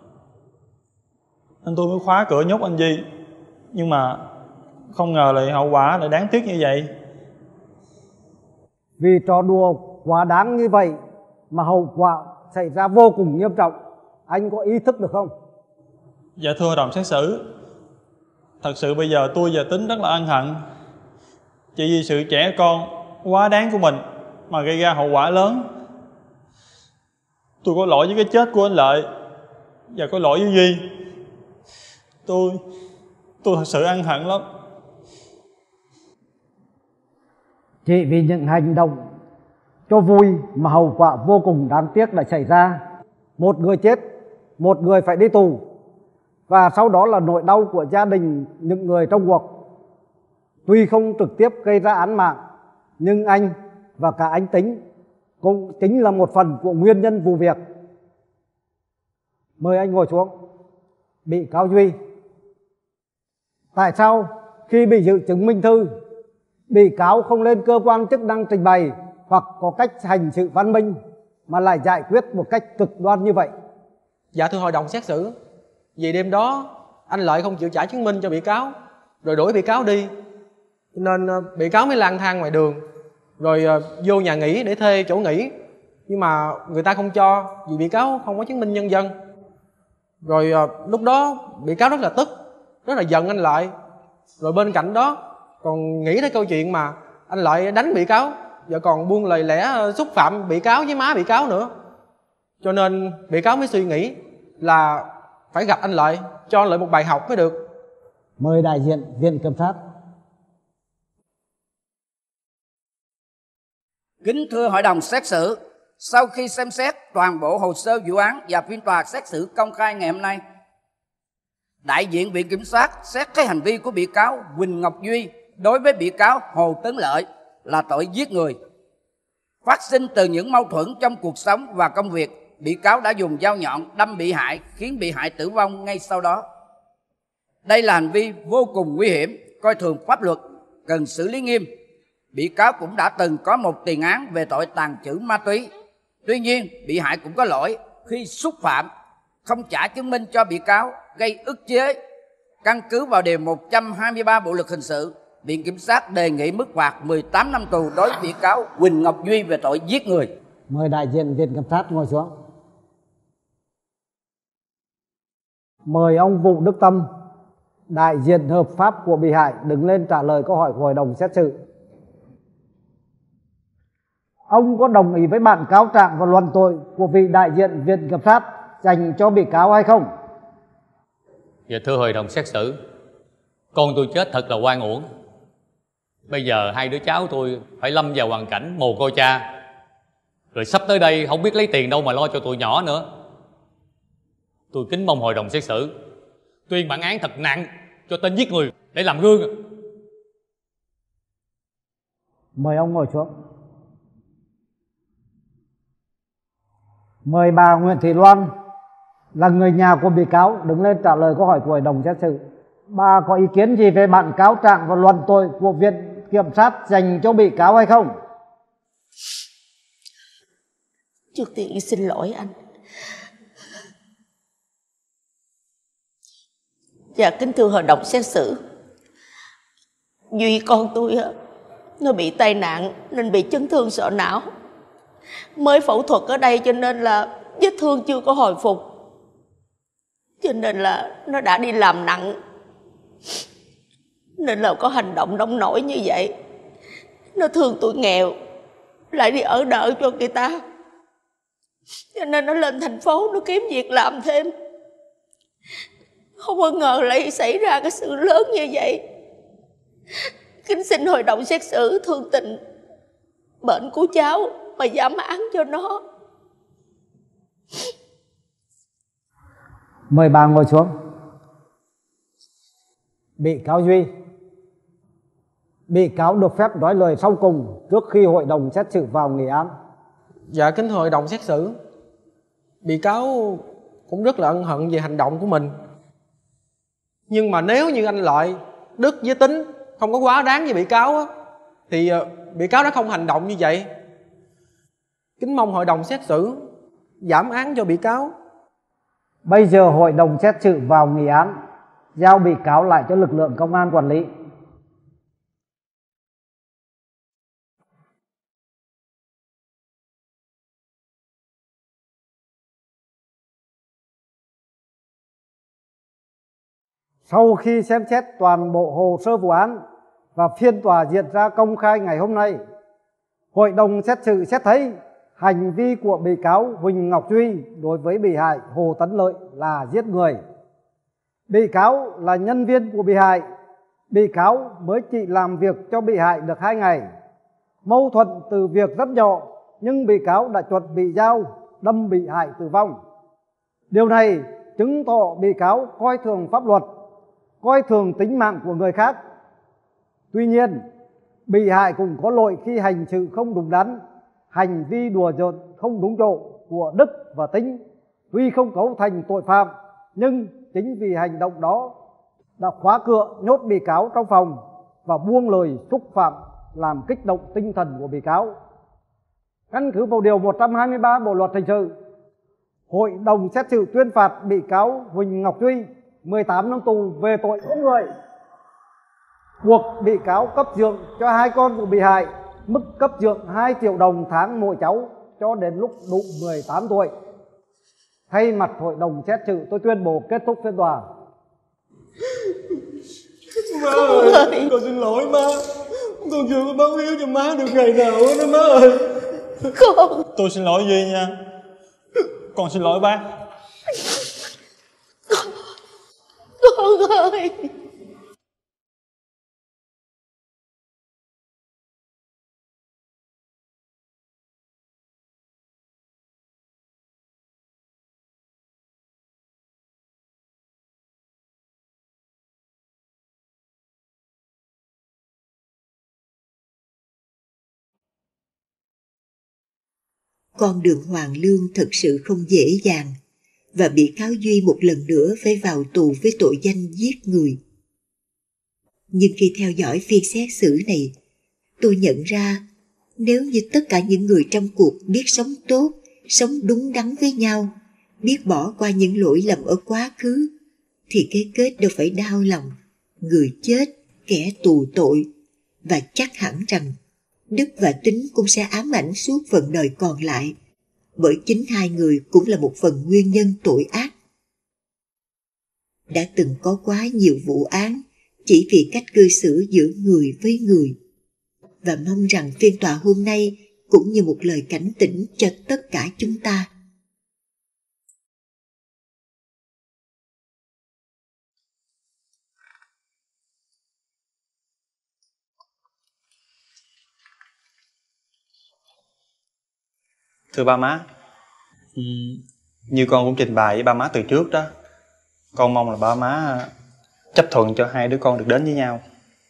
Speaker 15: nên tôi mới khóa cửa nhốt anh Duy. Nhưng mà không ngờ lại hậu quả lại đáng tiếc như vậy.
Speaker 6: Vì trò đùa quá đáng như vậy mà hậu quả xảy ra vô cùng nghiêm trọng, anh có ý thức được không?
Speaker 15: Dạ thưa hội đồng xét xử, thật sự bây giờ tôi và Tính rất là ân hận, chỉ vì sự trẻ con quá đáng của mình mà gây ra hậu quả lớn. Tôi có lỗi với cái chết của anh Lợi và có lỗi với Duy. Tôi thật sự ân hận lắm.
Speaker 6: Chỉ vì những hành động cho vui mà hậu quả vô cùng đáng tiếc lại xảy ra. Một người chết, một người phải đi tù, và sau đó là nỗi đau của gia đình những người trong cuộc. Tuy không trực tiếp gây ra án mạng, nhưng anh và cả anh Tính cũng chính là một phần của nguyên nhân vụ việc. Mời anh ngồi xuống. Bị cáo Duy, tại sao khi bị dự chứng minh thư, bị cáo không lên cơ quan chức năng trình bày hoặc có cách hành sự văn minh mà lại giải quyết một cách cực đoan như vậy?
Speaker 12: Dạ thưa hội đồng xét xử, vì đêm đó anh Lợi không chịu trả chứng minh cho bị cáo, rồi đuổi bị cáo đi, nên bị cáo mới lang thang ngoài đường, rồi vô nhà nghỉ để thuê chỗ nghỉ, nhưng mà người ta không cho vì bị cáo không có chứng minh nhân dân. Rồi lúc đó bị cáo rất là tức, rất là giận anh Lợi. Rồi bên cạnh đó còn nghĩ tới câu chuyện mà anh Lợi đánh bị cáo và còn buông lời lẽ xúc phạm bị cáo với má bị cáo nữa. Cho nên bị cáo mới suy nghĩ là phải gặp anh Lợi, cho anh Lợi một bài học mới được.
Speaker 6: Mời đại diện viện kiểm sát.
Speaker 7: Kính thưa hội đồng xét xử, sau khi xem xét toàn bộ hồ sơ vụ án và phiên tòa xét xử công khai ngày hôm nay, đại diện viện kiểm sát xét thấy hành vi của bị cáo Huỳnh Ngọc Duy đối với bị cáo Hồ Tấn Lợi là tội giết người. Phát sinh từ những mâu thuẫn trong cuộc sống và công việc, bị cáo đã dùng dao nhọn đâm bị hại khiến bị hại tử vong ngay sau đó. Đây là hành vi vô cùng nguy hiểm, coi thường pháp luật, cần xử lý nghiêm. Bị cáo cũng đã từng có một tiền án về tội tàng trữ ma túy. Tuy nhiên, bị hại cũng có lỗi khi xúc phạm, không trả chứng minh cho bị cáo, gây ức chế. Căn cứ vào điều 123 Bộ luật hình sự, viện kiểm sát đề nghị mức phạt 18 năm tù đối với bị cáo Huỳnh Ngọc Duy về tội giết người.
Speaker 6: Mời đại diện viện kiểm sát ngồi xuống. Mời ông Vũ Đức Tâm, đại diện hợp pháp của bị hại, đứng lên trả lời câu hỏi của hội đồng xét xử. Ông có đồng ý với bản cáo trạng và luận tội của vị đại diện viện kiểm sát dành cho bị cáo hay không?
Speaker 16: Dạ thưa hội đồng xét xử, con tôi chết thật là oan uổng. Bây giờ hai đứa cháu tôi phải lâm vào hoàn cảnh mồ côi cha, rồi sắp tới đây không biết lấy tiền đâu mà lo cho tụi nhỏ nữa. Tôi kính mong hội đồng xét xử tuyên bản án thật nặng cho tên giết người để làm gương.
Speaker 6: Mời ông ngồi xuống. Mời bà Nguyễn Thị Loan, là người nhà của bị cáo, đứng lên trả lời câu hỏi của hội đồng xét xử. Bà có ý kiến gì về bản cáo trạng và luận tội của viện kiểm sát dành cho bị cáo hay không?
Speaker 17: Trước tiên xin lỗi anh. Dạ kính thưa hội đồng xét xử, Duy con tôi nó bị tai nạn nên bị chấn thương sọ não, mới phẫu thuật ở đây cho nên là vết thương chưa có hồi phục, cho nên là nó đã đi làm nặng, nên là có hành động nông nổi như vậy. Nó thương tụi nghèo, lại đi ở đợ cho người ta, cho nên nó lên thành phố nó kiếm việc làm thêm. Không có ngờ lại xảy ra cái sự lớn như vậy. Kính xin hội đồng xét xử thương tình bệnh của cháu mà giảm án cho nó.
Speaker 6: Mời bà ngồi xuống. Bị cáo Duy, bị cáo được phép nói lời sau cùng trước khi hội đồng xét xử vào nghị án.
Speaker 12: Dạ kính thưa hội đồng xét xử, bị cáo cũng rất là ân hận về hành động của mình. Nhưng mà nếu như anh Lợi, Đức với Tính không có quá đáng với bị cáo á, thì bị cáo đã không hành động như vậy. Kính mong hội đồng xét xử giảm án cho bị cáo.
Speaker 6: Bây giờ hội đồng xét xử vào nghị án, giao bị cáo lại cho lực lượng công an quản lý. Sau khi xem xét toàn bộ hồ sơ vụ án và phiên tòa diễn ra công khai ngày hôm nay, hội đồng xét xử xét thấy hành vi của bị cáo Huỳnh Ngọc Duy đối với bị hại Hồ Tấn Lợi là giết người. Bị cáo là nhân viên của bị hại, bị cáo mới chỉ làm việc cho bị hại được 2 ngày. Mâu thuẫn từ việc rất nhỏ, nhưng bị cáo đã chuẩn bị dao đâm bị hại tử vong. Điều này chứng tỏ bị cáo coi thường pháp luật, coi thường tính mạng của người khác. Tuy nhiên, bị hại cũng có lỗi khi hành xử không đúng đắn, hành vi đùa giỡn không đúng chỗ của Đức và Tính. Tuy không cấu thành tội phạm, nhưng chính vì hành động đó đã khóa cửa nhốt bị cáo trong phòng và buông lời xúc phạm làm kích động tinh thần của bị cáo. Căn cứ vào điều 123 Bộ luật hình sự, hội đồng xét xử tuyên phạt bị cáo Huỳnh Ngọc Duy 18 năm tù về tội giết người, buộc bị cáo cấp dưỡng cho 2 con của bị hại, mức cấp dưỡng 2 triệu đồng tháng mỗi cháu cho đến lúc đủ 18 tuổi. Thay mặt hội đồng xét xử, tôi tuyên bố kết thúc phiên tòa.
Speaker 15: Má ơi, con xin lỗi má. Con chưa có báo hiếu cho má được ngày nào hết đó má ơi.
Speaker 17: Con.
Speaker 15: Tôi xin lỗi Duy nha. Con xin lỗi bác.
Speaker 17: Con ơi.
Speaker 11: Con đường hoàn lương thật sự không dễ dàng, và bị cáo Duy một lần nữa phải vào tù với tội danh giết người. Nhưng khi theo dõi phiên xét xử này, tôi nhận ra nếu như tất cả những người trong cuộc biết sống tốt, sống đúng đắn với nhau, biết bỏ qua những lỗi lầm ở quá khứ, thì cái kết đâu phải đau lòng, người chết, kẻ tù tội, và chắc hẳn rằng Đức và Tính cũng sẽ ám ảnh suốt phần đời còn lại, bởi chính 2 người cũng là một phần nguyên nhân tội ác. Đã từng có quá nhiều vụ án chỉ vì cách cư xử giữa người với người, và mong rằng phiên tòa hôm nay cũng như một lời cảnh tỉnh cho tất cả chúng ta.
Speaker 15: Thưa ba má, như con cũng trình bày với ba má từ trước đó, con mong là ba má chấp thuận cho 2 đứa con được đến với nhau.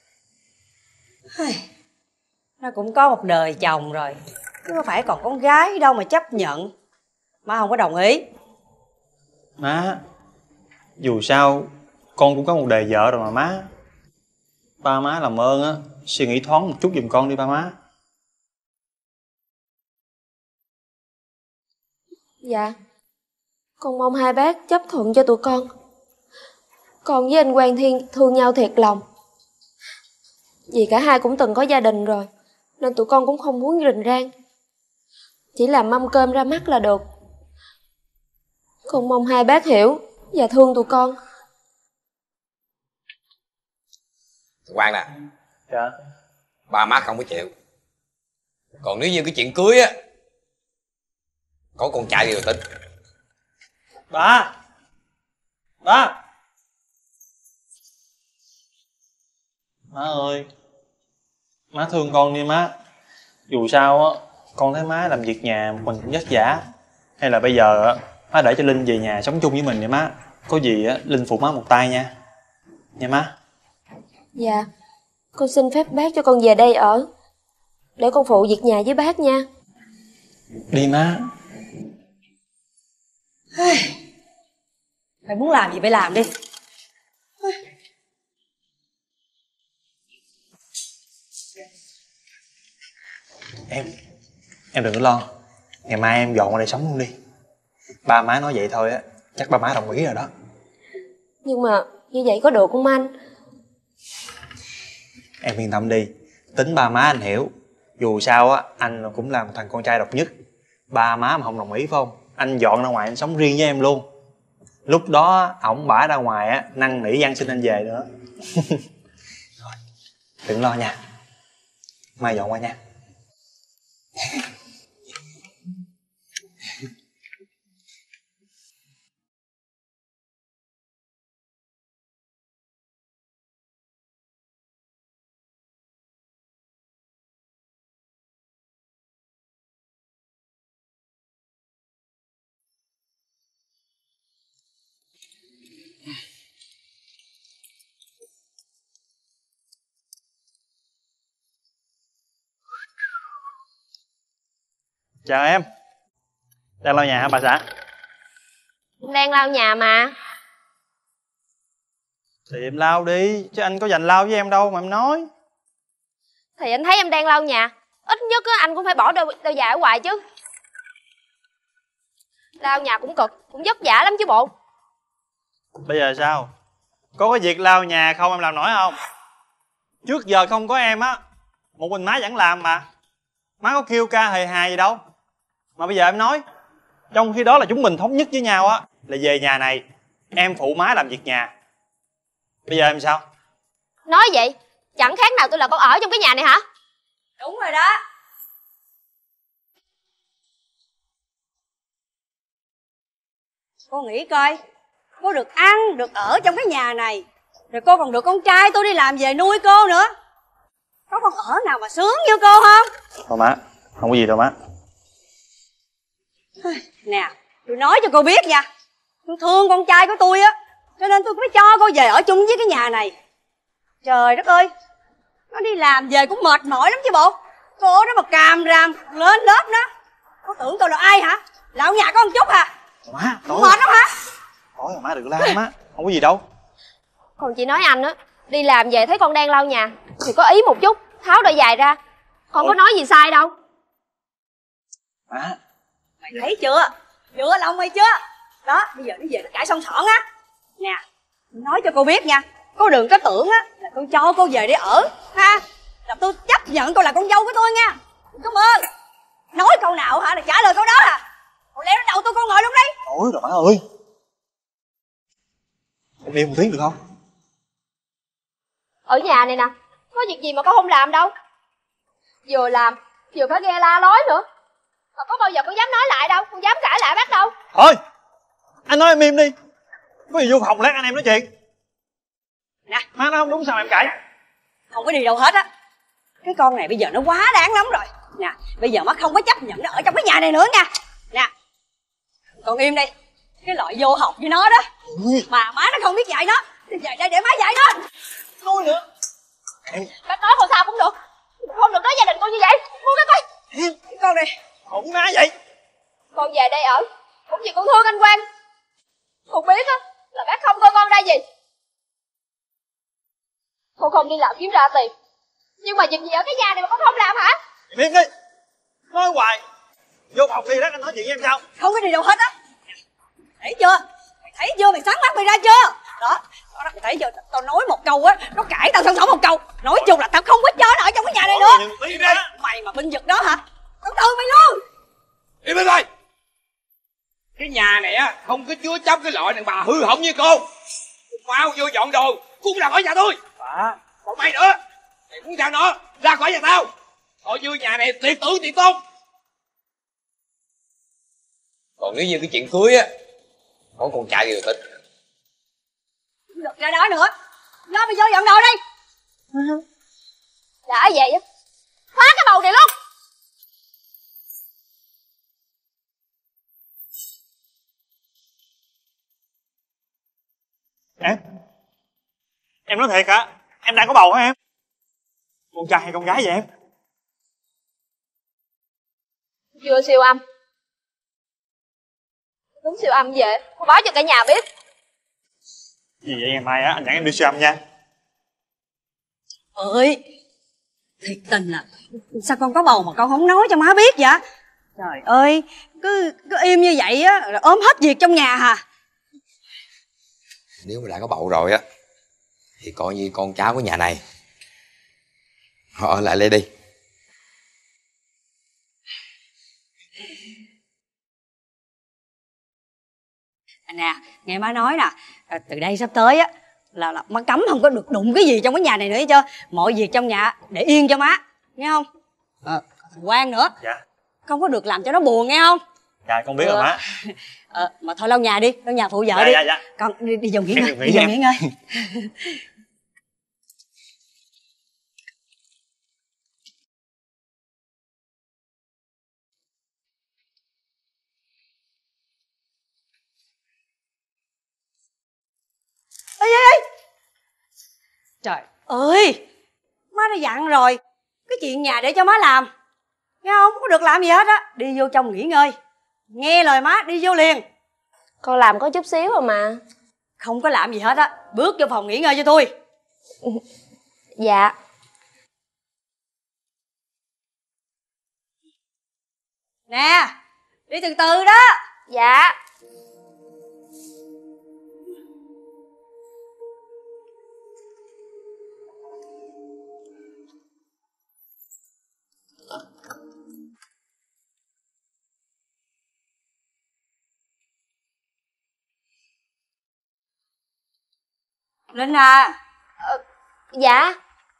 Speaker 18: Nó cũng có một đời chồng rồi, chứ có phải còn con gái đâu mà chấp nhận. Má không có đồng ý.
Speaker 15: Má, dù sao con cũng có một đời vợ rồi mà má. Ba má làm ơn á, suy nghĩ thoáng một chút giùm con đi ba má.
Speaker 10: Dạ, con mong 2 bác chấp thuận cho tụi con. Con với anh Quang Thiên thương nhau thiệt lòng. Vì cả hai cũng từng có gia đình rồi, nên tụi con cũng không muốn rình rang, chỉ làm mâm cơm ra mắt là được. Con mong 2 bác hiểu và thương tụi con.
Speaker 19: Quang nè.
Speaker 15: Dạ.
Speaker 19: Ba má không có chịu. Còn nếu như cái chuyện cưới á, có con trai rồi tính.
Speaker 15: Ba. Má ơi, má thương con đi má. Dù sao á, con thấy má làm việc nhà một mình cũng vất vả. Hay là bây giờ á, má để cho Linh về nhà sống chung với mình đi má. Có gì á, Linh phụ má một tay nha. Nha má.
Speaker 10: Dạ, con xin phép bác cho con về đây ở, để con phụ việc nhà với bác nha.
Speaker 12: Đi má.
Speaker 18: Mày muốn làm gì phải làm đi.
Speaker 12: Em đừng có lo. Ngày mai em dọn qua đây sống luôn đi. Ba má nói vậy thôi á, chắc ba má đồng ý rồi đó.
Speaker 10: Nhưng mà như vậy có được không anh?
Speaker 12: Em yên tâm đi, tính ba má anh hiểu. Dù sao á, anh cũng là một thằng con trai độc nhất. Ba má mà không đồng ý phải không? Anh dọn ra ngoài anh sống riêng với em luôn. Lúc đó ổng bả ra ngoài á, năn nỉ van xin anh về nữa. Thôi, đừng lo nha. Mai dọn qua nha. Chào em. Đang lau nhà hả bà xã?
Speaker 10: Đang lau nhà mà.
Speaker 12: Thì em lau đi, chứ anh có dành lau với em đâu mà em nói.
Speaker 10: Thì anh thấy em đang lau nhà, ít nhất á, anh cũng phải bỏ đôi giày ở ngoài chứ. Lau nhà cũng cực, cũng vất vả lắm chứ bộ.
Speaker 12: Bây giờ sao? Có cái việc lau nhà không em làm nổi không? Trước giờ không có em á, một mình má vẫn làm mà. Má có kêu ca hề hà gì đâu. Mà bây giờ em nói, trong khi đó là chúng mình thống nhất với nhau á, là về nhà này em phụ má làm việc nhà. Bây giờ em sao?
Speaker 10: Nói vậy, chẳng khác nào tôi là con ở trong cái nhà này hả?
Speaker 18: Đúng rồi đó. Cô nghĩ coi, cô được ăn, được ở trong cái nhà này, rồi cô còn được con trai tôi đi làm về nuôi cô nữa. Có con ở nào mà sướng như cô không?
Speaker 12: Thôi má, không có gì đâu má.
Speaker 18: Nè, tôi nói cho cô biết nha, tôi thương con trai của tôi á, cho nên tôi mới cho cô về ở chung với cái nhà này. Trời đất ơi, nó đi làm về cũng mệt mỏi lắm chứ bộ. Cô đó mà càm ràm lên lớp đó, cô tưởng tôi là ai hả? Lão nhà có một chút hả?
Speaker 12: Má,
Speaker 18: mệt lắm hả?
Speaker 12: Thôi má đừng la má, không có gì đâu.
Speaker 10: Còn chị nói anh á, đi làm về thấy con đang lau nhà thì có ý một chút, tháo đôi giày ra. Con có nói gì sai đâu.
Speaker 12: Má,
Speaker 18: Mày thấy chưa? Vừa lòng mày chưa? Đó, bây giờ nó về nó cãi xong xỏn á. Nè, nói cho cô biết nha, cô đừng có tưởng á là tôi cho cô về để ở ha, là tôi chấp nhận cô là con dâu của tôi nha. Cảm ơn. Nói câu nào hả là trả lời câu đó à? Cô leo đến đầu tôi, con ngồi luôn đi.
Speaker 12: ôi rồi má ơi, em đi một tiếng được không?
Speaker 10: Ở nhà này nè, có việc gì mà con không làm đâu. Vừa làm, vừa phải nghe la lối nữa. Mà có bao giờ con dám nói lại đâu, con dám cãi lại bác đâu.
Speaker 12: Thôi, anh nói em im đi. Có gì vô phòng lát anh em nói chuyện.
Speaker 18: Nè,
Speaker 12: má nói không đúng sao em cãi.
Speaker 18: Không có đi đâu hết á. Cái con này bây giờ nó quá đáng lắm rồi. Nè, bây giờ má không có chấp nhận nó ở trong cái nhà này nữa nha. Nè, con im đi. Cái loại vô học với nó đó, mà má nó không biết dạy nó thì về đây để má dạy nó.
Speaker 12: Thôi nữa.
Speaker 10: Bác nói con sao cũng được, không được nói gia đình con như vậy. Mua cái coi.
Speaker 18: Cái con này
Speaker 12: không má vậy.
Speaker 10: Con về đây ở cũng vì con thương anh Quang. Con biết á là bác không coi con ra gì. Con không đi làm kiếm ra tiền, nhưng mà việc gì ở cái nhà này mà con không làm hả?
Speaker 12: Im đi. Nói hoài. Vô phòng đi lát anh nói chuyện với em sao?
Speaker 18: Không có đi đâu hết á. Thấy chưa? Mày thấy chưa? Mày sáng mắt mày ra chưa? Đó, mày thấy chưa? Tao nói một câu á, nó cãi tao sống một câu. Nói chung là tao không có cho nó ở trong cái nhà này nữa. Mày mà binh vực đó hả? Tao từ mày luôn.
Speaker 19: Im đi rồi. Cái nhà này á không có chứa chấp cái loại đàn bà hư hỏng như cô. Mau vô dọn đồ, cũng làm ở nhà tôi. Còn mày nữa, mày muốn sao nữa? Ra khỏi nhà tao. Thôi như nhà này tuyệt tử tuyệt tôn. Còn nếu như cái chuyện cưới á, có con trai thì tính.
Speaker 18: Không được ra đó nữa. Nó mày vô dọn đồ đi.
Speaker 10: Đã vậy á, phá cái bầu này luôn.
Speaker 12: Em nói thiệt hả?
Speaker 13: Em đang có bầu hả em? Con trai hay con gái vậy em?
Speaker 1: Chưa siêu âm. Đúng siêu âm về, con báo cho cả nhà biết.
Speaker 13: Gì vậy ngày mai á anh dẫn em đi siêu âm nha.
Speaker 18: Ơi, thiệt tình à, sao con có bầu mà con không nói cho má biết vậy? Trời ơi, cứ im như vậy á là ốm hết việc trong nhà hả?
Speaker 20: Nếu mà đã có bầu rồi á thì coi như con cháu của nhà này, họ ở lại đây đi.
Speaker 18: Nè, nghe má nói nè, từ đây sắp tới á là má cấm không có được đụng cái gì trong cái nhà này nữa chứ. Mọi việc trong nhà để yên cho má, nghe không? Quan nữa.
Speaker 13: Dạ.
Speaker 18: Không có được làm cho nó buồn, nghe không?
Speaker 13: Dạ con biết rồi má.
Speaker 18: Mà thôi lau nhà đi, lau nhà phụ vợ
Speaker 13: Dạ,
Speaker 18: đi.
Speaker 13: dạ, dạ.
Speaker 18: Con đi vô nghỉ
Speaker 13: Em
Speaker 18: ngơi,
Speaker 13: được nghỉ
Speaker 18: đi vô
Speaker 13: em.
Speaker 18: nghỉ ngơi. Ê! Trời ơi, má đã dặn rồi, cái chuyện nhà để cho má làm, nghe không? Không có được làm gì hết á. Đi vô trong nghỉ ngơi, nghe lời má, đi vô liền.
Speaker 10: Con làm có chút xíu rồi mà.
Speaker 18: Không có làm gì hết á, bước vô phòng nghỉ ngơi cho tôi.
Speaker 10: Dạ.
Speaker 18: Nè, đi từ từ đó.
Speaker 10: Dạ.
Speaker 18: Linh à.
Speaker 10: Dạ.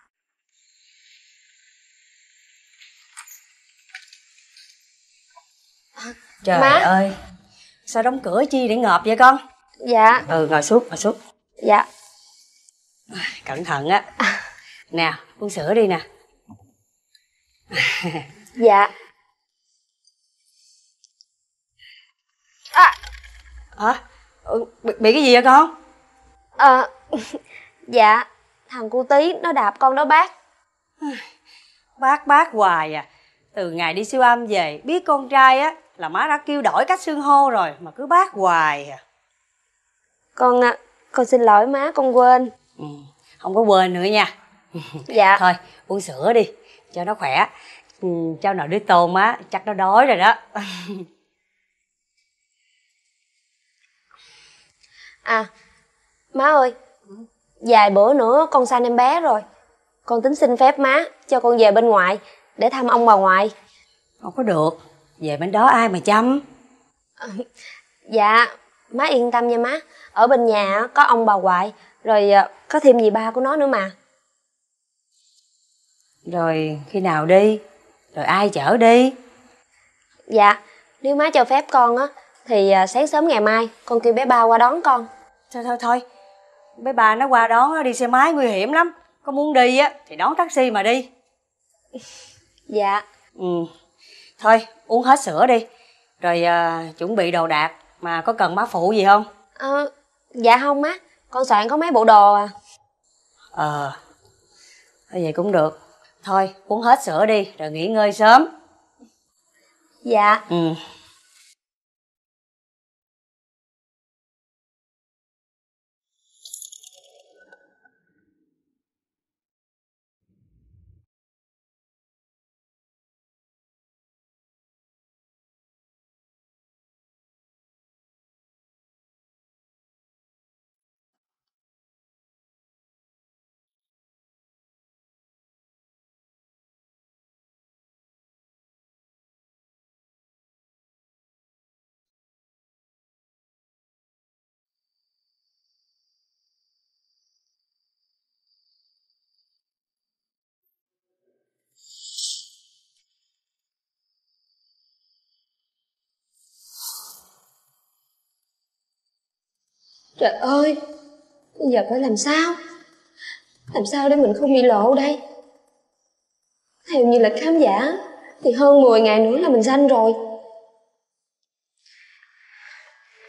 Speaker 18: Trời
Speaker 10: Má
Speaker 18: ơi, sao đóng cửa chi để ngợp vậy con?
Speaker 10: Dạ.
Speaker 18: Ngồi xuống, ngồi xuống.
Speaker 10: Dạ.
Speaker 18: Cẩn thận á. Nè, uống sữa đi nè.
Speaker 10: Dạ.
Speaker 18: Bị cái gì vậy con?
Speaker 10: Dạ, thằng cu Tí nó đạp con đó bác.
Speaker 18: Bác hoài à. Từ ngày đi siêu âm về, biết con trai á là má đã kêu đổi cách xưng hô rồi mà cứ bác hoài à.
Speaker 10: Con xin lỗi má, con quên.
Speaker 18: Không có quên nữa nha.
Speaker 10: Dạ.
Speaker 18: Thôi uống sữa đi cho nó khỏe. Cháu nội đứa Tôn á chắc nó đói rồi đó.
Speaker 10: Má ơi, vài bữa nữa con sanh em bé rồi. Con tính xin phép má cho con về bên ngoại để thăm ông bà ngoại.
Speaker 18: Không có được, về bên đó ai mà chăm.
Speaker 10: Dạ, má yên tâm nha má. Ở bên nhà có ông bà ngoại, rồi có thêm dì ba của nó nữa mà.
Speaker 18: Rồi khi nào đi? Rồi ai chở đi?
Speaker 10: Dạ, nếu má cho phép con á thì sáng sớm ngày mai con kêu bé ba qua đón con.
Speaker 18: Thôi bé ba nó qua đón, đi xe máy nguy hiểm lắm. Có muốn đi á thì đón taxi mà đi.
Speaker 10: Dạ.
Speaker 18: Thôi uống hết sữa đi. Rồi chuẩn bị đồ đạc. Mà có cần má phụ gì không?
Speaker 10: Dạ không má, con soạn có mấy bộ đồ à.
Speaker 18: Thôi vậy cũng được. Thôi uống hết sữa đi rồi nghỉ ngơi sớm.
Speaker 10: Dạ. Trời ơi, bây giờ phải làm sao? Làm sao để mình không bị lộ đây? Theo như lịch khám giả thì hơn 10 ngày nữa là mình sanh rồi.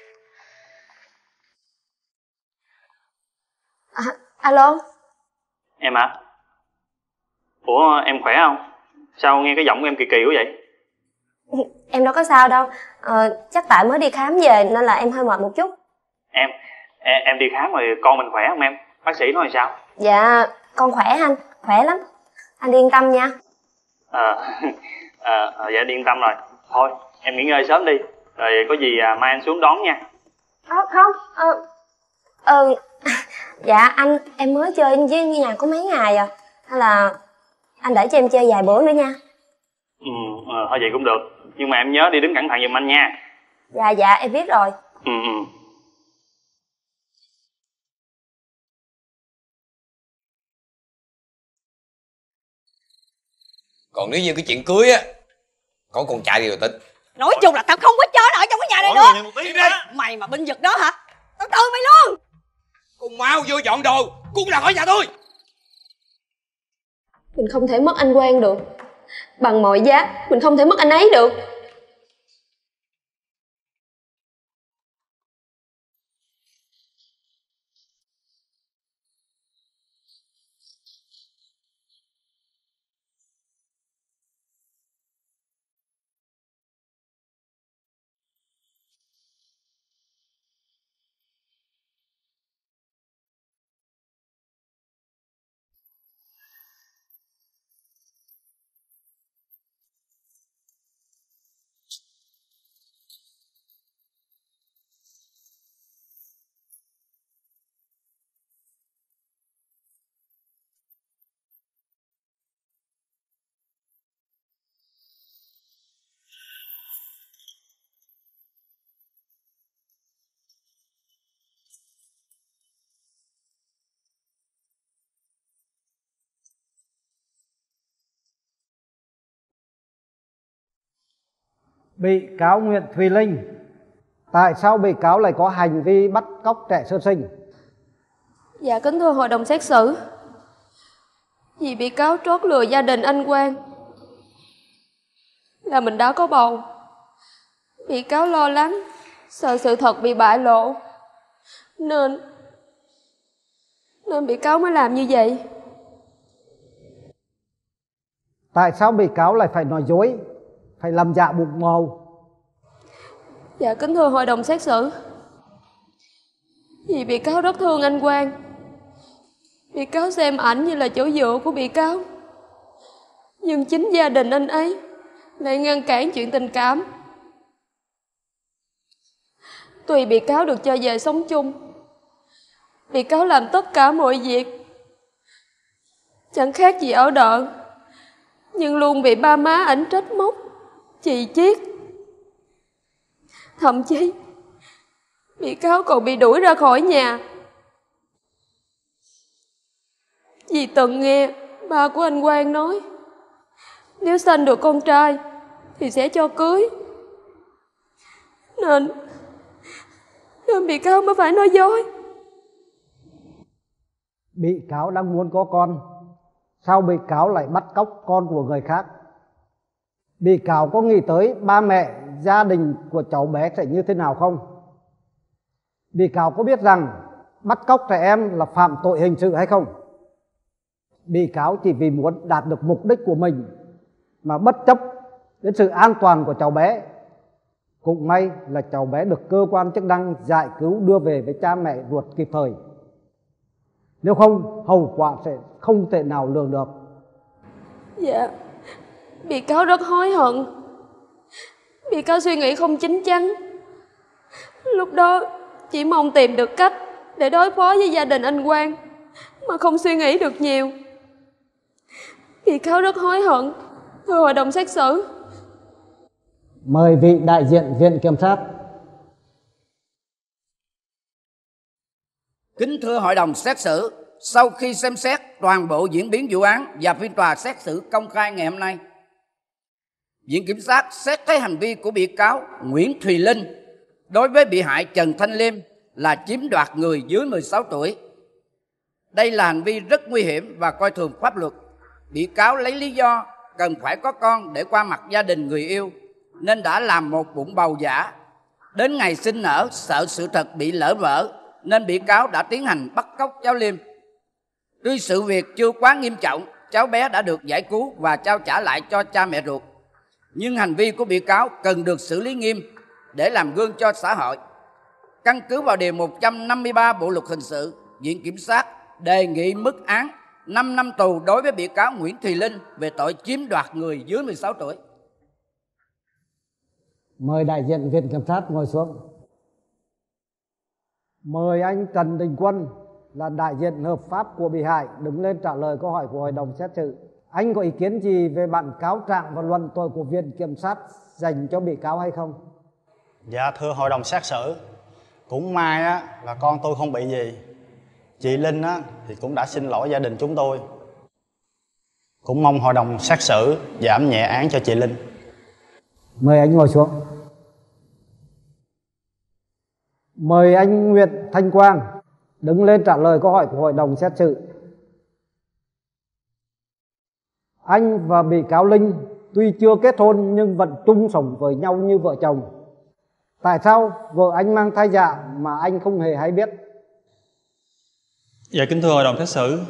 Speaker 10: Alo.
Speaker 15: Em hả? Ủa em khỏe không? Sao nghe cái giọng của em kỳ kỳ quá vậy?
Speaker 10: Em đâu có sao đâu. Chắc tại mới đi khám về nên là em hơi mệt một chút.
Speaker 15: Em đi khám rồi con mình khỏe không em? Bác sĩ nói sao?
Speaker 10: Dạ con khỏe anh, khỏe lắm. Anh yên tâm nha.
Speaker 15: Dạ yên tâm rồi. Thôi em nghỉ ngơi sớm đi. Rồi có gì mai anh xuống đón nha.
Speaker 10: Dạ anh, em mới chơi với nhà có mấy ngày à. Hay là anh để cho em chơi vài bữa nữa nha.
Speaker 15: Thôi vậy cũng được. Nhưng mà em nhớ đi đứng cẩn thận giùm anh nha.
Speaker 10: Dạ em biết rồi.
Speaker 20: Còn nếu như cái chuyện cưới á, có con trai đi rồi tính.
Speaker 18: Nói chung là tao không có cho nó ở trong cái nhà này nữa. Mày mà binh vực đó hả? Tao từ mày luôn.
Speaker 19: Con mau vô dọn đồ, cũng là khỏi nhà tôi.
Speaker 10: Mình không thể mất anh Quang được. Bằng mọi giá mình không thể mất anh ấy được.
Speaker 6: Bị cáo Nguyễn Thùy Linh, tại sao bị cáo lại có hành vi bắt cóc trẻ sơ sinh?
Speaker 10: Dạ kính thưa hội đồng xét xử, vì bị cáo trót lừa gia đình anh Quang là mình đã có bầu. Bị cáo lo lắng, sợ sự thật bị bại lộ, nên bị cáo mới làm như vậy.
Speaker 6: Tại sao bị cáo lại phải nói dối, phải làm dạ bụng màu?
Speaker 10: Dạ kính thưa hội đồng xét xử, vì bị cáo rất thương anh Quang. Bị cáo xem ảnh như là chỗ dựa của bị cáo, nhưng chính gia đình anh ấy lại ngăn cản chuyện tình cảm. Tuy bị cáo được cho về sống chung, bị cáo làm tất cả mọi việc chẳng khác gì ở đợ, nhưng luôn bị ba má ảnh trách móc, chì chiết. Thậm chí bị cáo còn bị đuổi ra khỏi nhà vì từng nghe ba của anh Quang nói nếu sinh được con trai thì sẽ cho cưới, nên bị cáo mới phải nói dối.
Speaker 6: Bị cáo đang muốn có con, sao bị cáo lại bắt cóc con của người khác? Bị cáo có nghĩ tới ba mẹ, gia đình của cháu bé sẽ như thế nào không? Bị cáo có biết rằng bắt cóc trẻ em là phạm tội hình sự hay không? Bị cáo chỉ vì muốn đạt được mục đích của mình mà bất chấp đến sự an toàn của cháu bé. Cũng may là cháu bé được cơ quan chức năng giải cứu đưa về với cha mẹ ruột kịp thời. Nếu không, hậu quả sẽ không thể nào lường được.
Speaker 10: Dạ, bị cáo rất hối hận. Bị cáo suy nghĩ không chín chắn. Lúc đó chỉ mong tìm được cách để đối phó với gia đình anh Quang, mà không suy nghĩ được nhiều. Bị cáo rất hối hận, thưa hội đồng xét xử.
Speaker 6: Mời vị đại diện viện kiểm sát.
Speaker 7: Kính thưa hội đồng xét xử, sau khi xem xét toàn bộ diễn biến vụ án và phiên tòa xét xử công khai ngày hôm nay, Viện Kiểm sát xét thấy hành vi của bị cáo Nguyễn Thùy Linh đối với bị hại Trần Thanh Liêm là chiếm đoạt người dưới 16 tuổi. Đây là hành vi rất nguy hiểm và coi thường pháp luật. Bị cáo lấy lý do cần phải có con để qua mặt gia đình người yêu, nên đã làm một bụng bầu giả. Đến ngày sinh nở, sợ sự thật bị lỡ vỡ, nên bị cáo đã tiến hành bắt cóc cháu Liêm. Tuy sự việc chưa quá nghiêm trọng, cháu bé đã được giải cứu và trao trả lại cho cha mẹ ruột, nhưng hành vi của bị cáo cần được xử lý nghiêm để làm gương cho xã hội. Căn cứ vào điều 153 Bộ luật hình sự, Viện Kiểm sát đề nghị mức án 5 năm tù đối với bị cáo Nguyễn Thùy Linh về tội chiếm đoạt người dưới 16 tuổi.
Speaker 6: Mời đại diện Viện Kiểm sát ngồi xuống. Mời anh Trần Đình Quân là đại diện hợp pháp của bị hại đứng lên trả lời câu hỏi của hội đồng xét xử. Anh có ý kiến gì về bản cáo trạng và luận tội của Viện Kiểm sát dành cho bị cáo hay không?
Speaker 13: Dạ thưa hội đồng xét xử, cũng may á là con tôi không bị gì. Chị Linh á thì cũng đã xin lỗi gia đình chúng tôi. Cũng mong hội đồng xét xử giảm nhẹ án cho chị Linh.
Speaker 6: Mời anh ngồi xuống. Mời anh Nguyễn Thanh Quang đứng lên trả lời câu hỏi của hội đồng xét xử. Anh và bị cáo Linh tuy chưa kết hôn nhưng vẫn chung sống với nhau như vợ chồng. Tại sao vợ anh mang thai giả mà anh không hề hay biết?
Speaker 15: Dạ kính thưa hội đồng xét xử,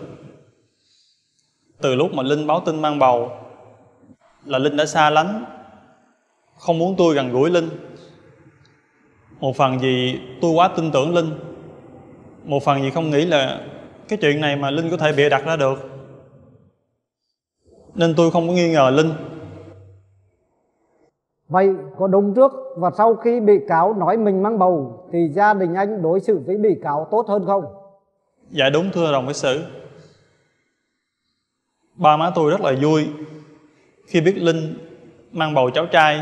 Speaker 15: từ lúc mà Linh báo tin mang bầu là Linh đã xa lánh, không muốn tôi gần gũi Linh. Một phần vì tôi quá tin tưởng Linh, một phần vì không nghĩ là cái chuyện này mà Linh có thể bịa đặt ra được, nên tôi không có nghi ngờ Linh.
Speaker 6: Vậy có đúng trước và sau khi bị cáo nói mình mang bầu thì gia đình anh đối xử với bị cáo tốt hơn không?
Speaker 15: Dạ đúng thưa hội đồng xét xử. Ba má tôi rất là vui khi biết Linh mang bầu cháu trai.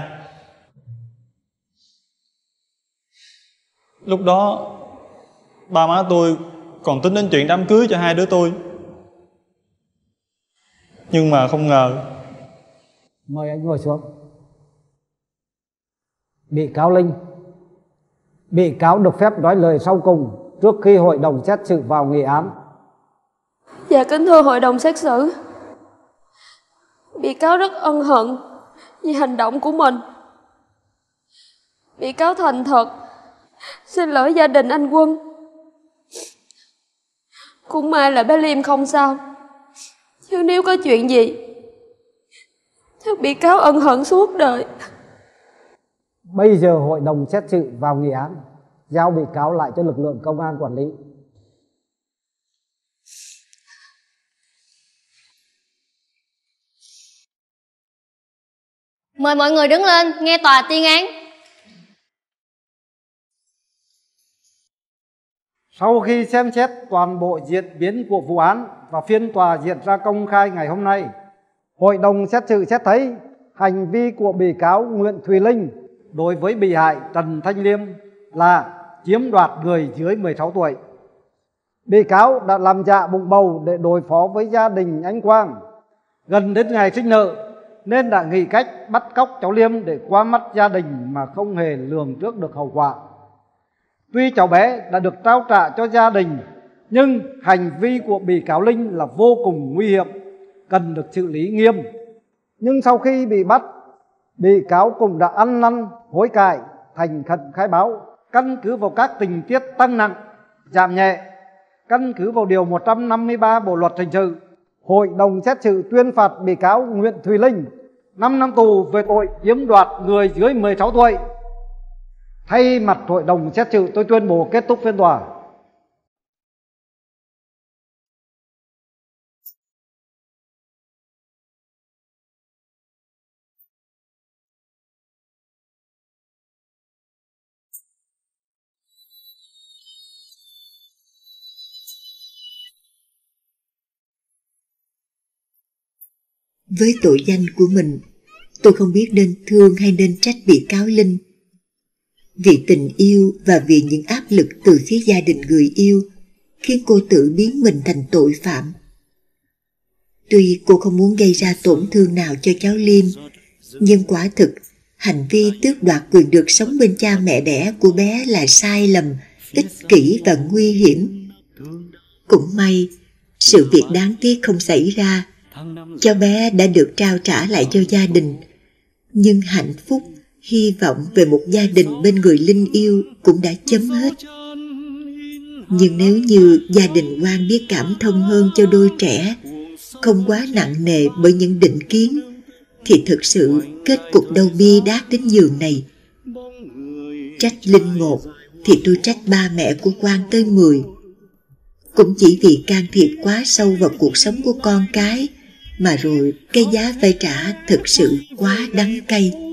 Speaker 15: Lúc đó ba má tôi còn tính đến chuyện đám cưới cho hai đứa tôi, nhưng mà không ngờ.
Speaker 6: Mời anh ngồi xuống. Bị cáo Linh, bị cáo được phép nói lời sau cùng trước khi hội đồng xét xử vào nghị án.
Speaker 10: Dạ kính thưa hội đồng xét xử, bị cáo rất ân hận vì hành động của mình. Bị cáo thành thật xin lỗi gia đình anh Quân. Cũng may là bé Liêm không sao, chứ nếu có chuyện gì chắc bị cáo ân hận suốt đời.
Speaker 6: Bây giờ hội đồng xét xử vào nghị án, giao bị cáo lại cho lực lượng công an quản lý.
Speaker 1: Mời mọi người đứng lên nghe tòa tuyên án.
Speaker 6: Sau khi xem xét toàn bộ diễn biến của vụ án và phiên tòa diễn ra công khai ngày hôm nay, hội đồng xét xử xét thấy hành vi của bị cáo Nguyễn Thùy Linh đối với bị hại Trần Thanh Liêm là chiếm đoạt người dưới 16 tuổi. Bị cáo đã làm dạ bụng bầu để đối phó với gia đình anh Quang. Gần đến ngày sinh nở nên đã nghĩ cách bắt cóc cháu Liêm để qua mắt gia đình mà không hề lường trước được hậu quả. Tuy cháu bé đã được trao trả cho gia đình, nhưng hành vi của bị cáo Linh là vô cùng nguy hiểm, cần được xử lý nghiêm. Nhưng sau khi bị bắt, bị cáo cũng đã ăn năn hối cải, thành khẩn khai báo, căn cứ vào các tình tiết tăng nặng, giảm nhẹ, căn cứ vào điều 153 Bộ luật hình sự, hội đồng xét xử tuyên phạt bị cáo Nguyễn Thùy Linh 5 năm tù về tội chiếm đoạt người dưới 16 tuổi. Thay mặt hội đồng xét xử, tôi tuyên bố kết thúc phiên tòa.
Speaker 11: Với tội danh của mình, tôi không biết nên thương hay nên trách bị cáo Linh. Vì tình yêu và vì những áp lực từ phía gia đình người yêu khiến cô tự biến mình thành tội phạm. Tuy cô không muốn gây ra tổn thương nào cho cháu Liêm, nhưng quả thực hành vi tước đoạt quyền được sống bên cha mẹ đẻ của bé là sai lầm, ích kỷ và nguy hiểm. Cũng may, sự việc đáng tiếc không xảy ra. Cháu bé đã được trao trả lại cho gia đình, nhưng hạnh phúc, hy vọng về một gia đình bên người Linh yêu cũng đã chấm hết. Nhưng nếu như gia đình Quang biết cảm thông hơn cho đôi trẻ, không quá nặng nề bởi những định kiến, thì thực sự kết cục đâu bi đát đến giường này. Trách Linh một thì tôi trách ba mẹ của Quang tới 10. Cũng chỉ vì can thiệp quá sâu vào cuộc sống của con cái mà rồi cái giá phải trả thực sự quá đắng cay.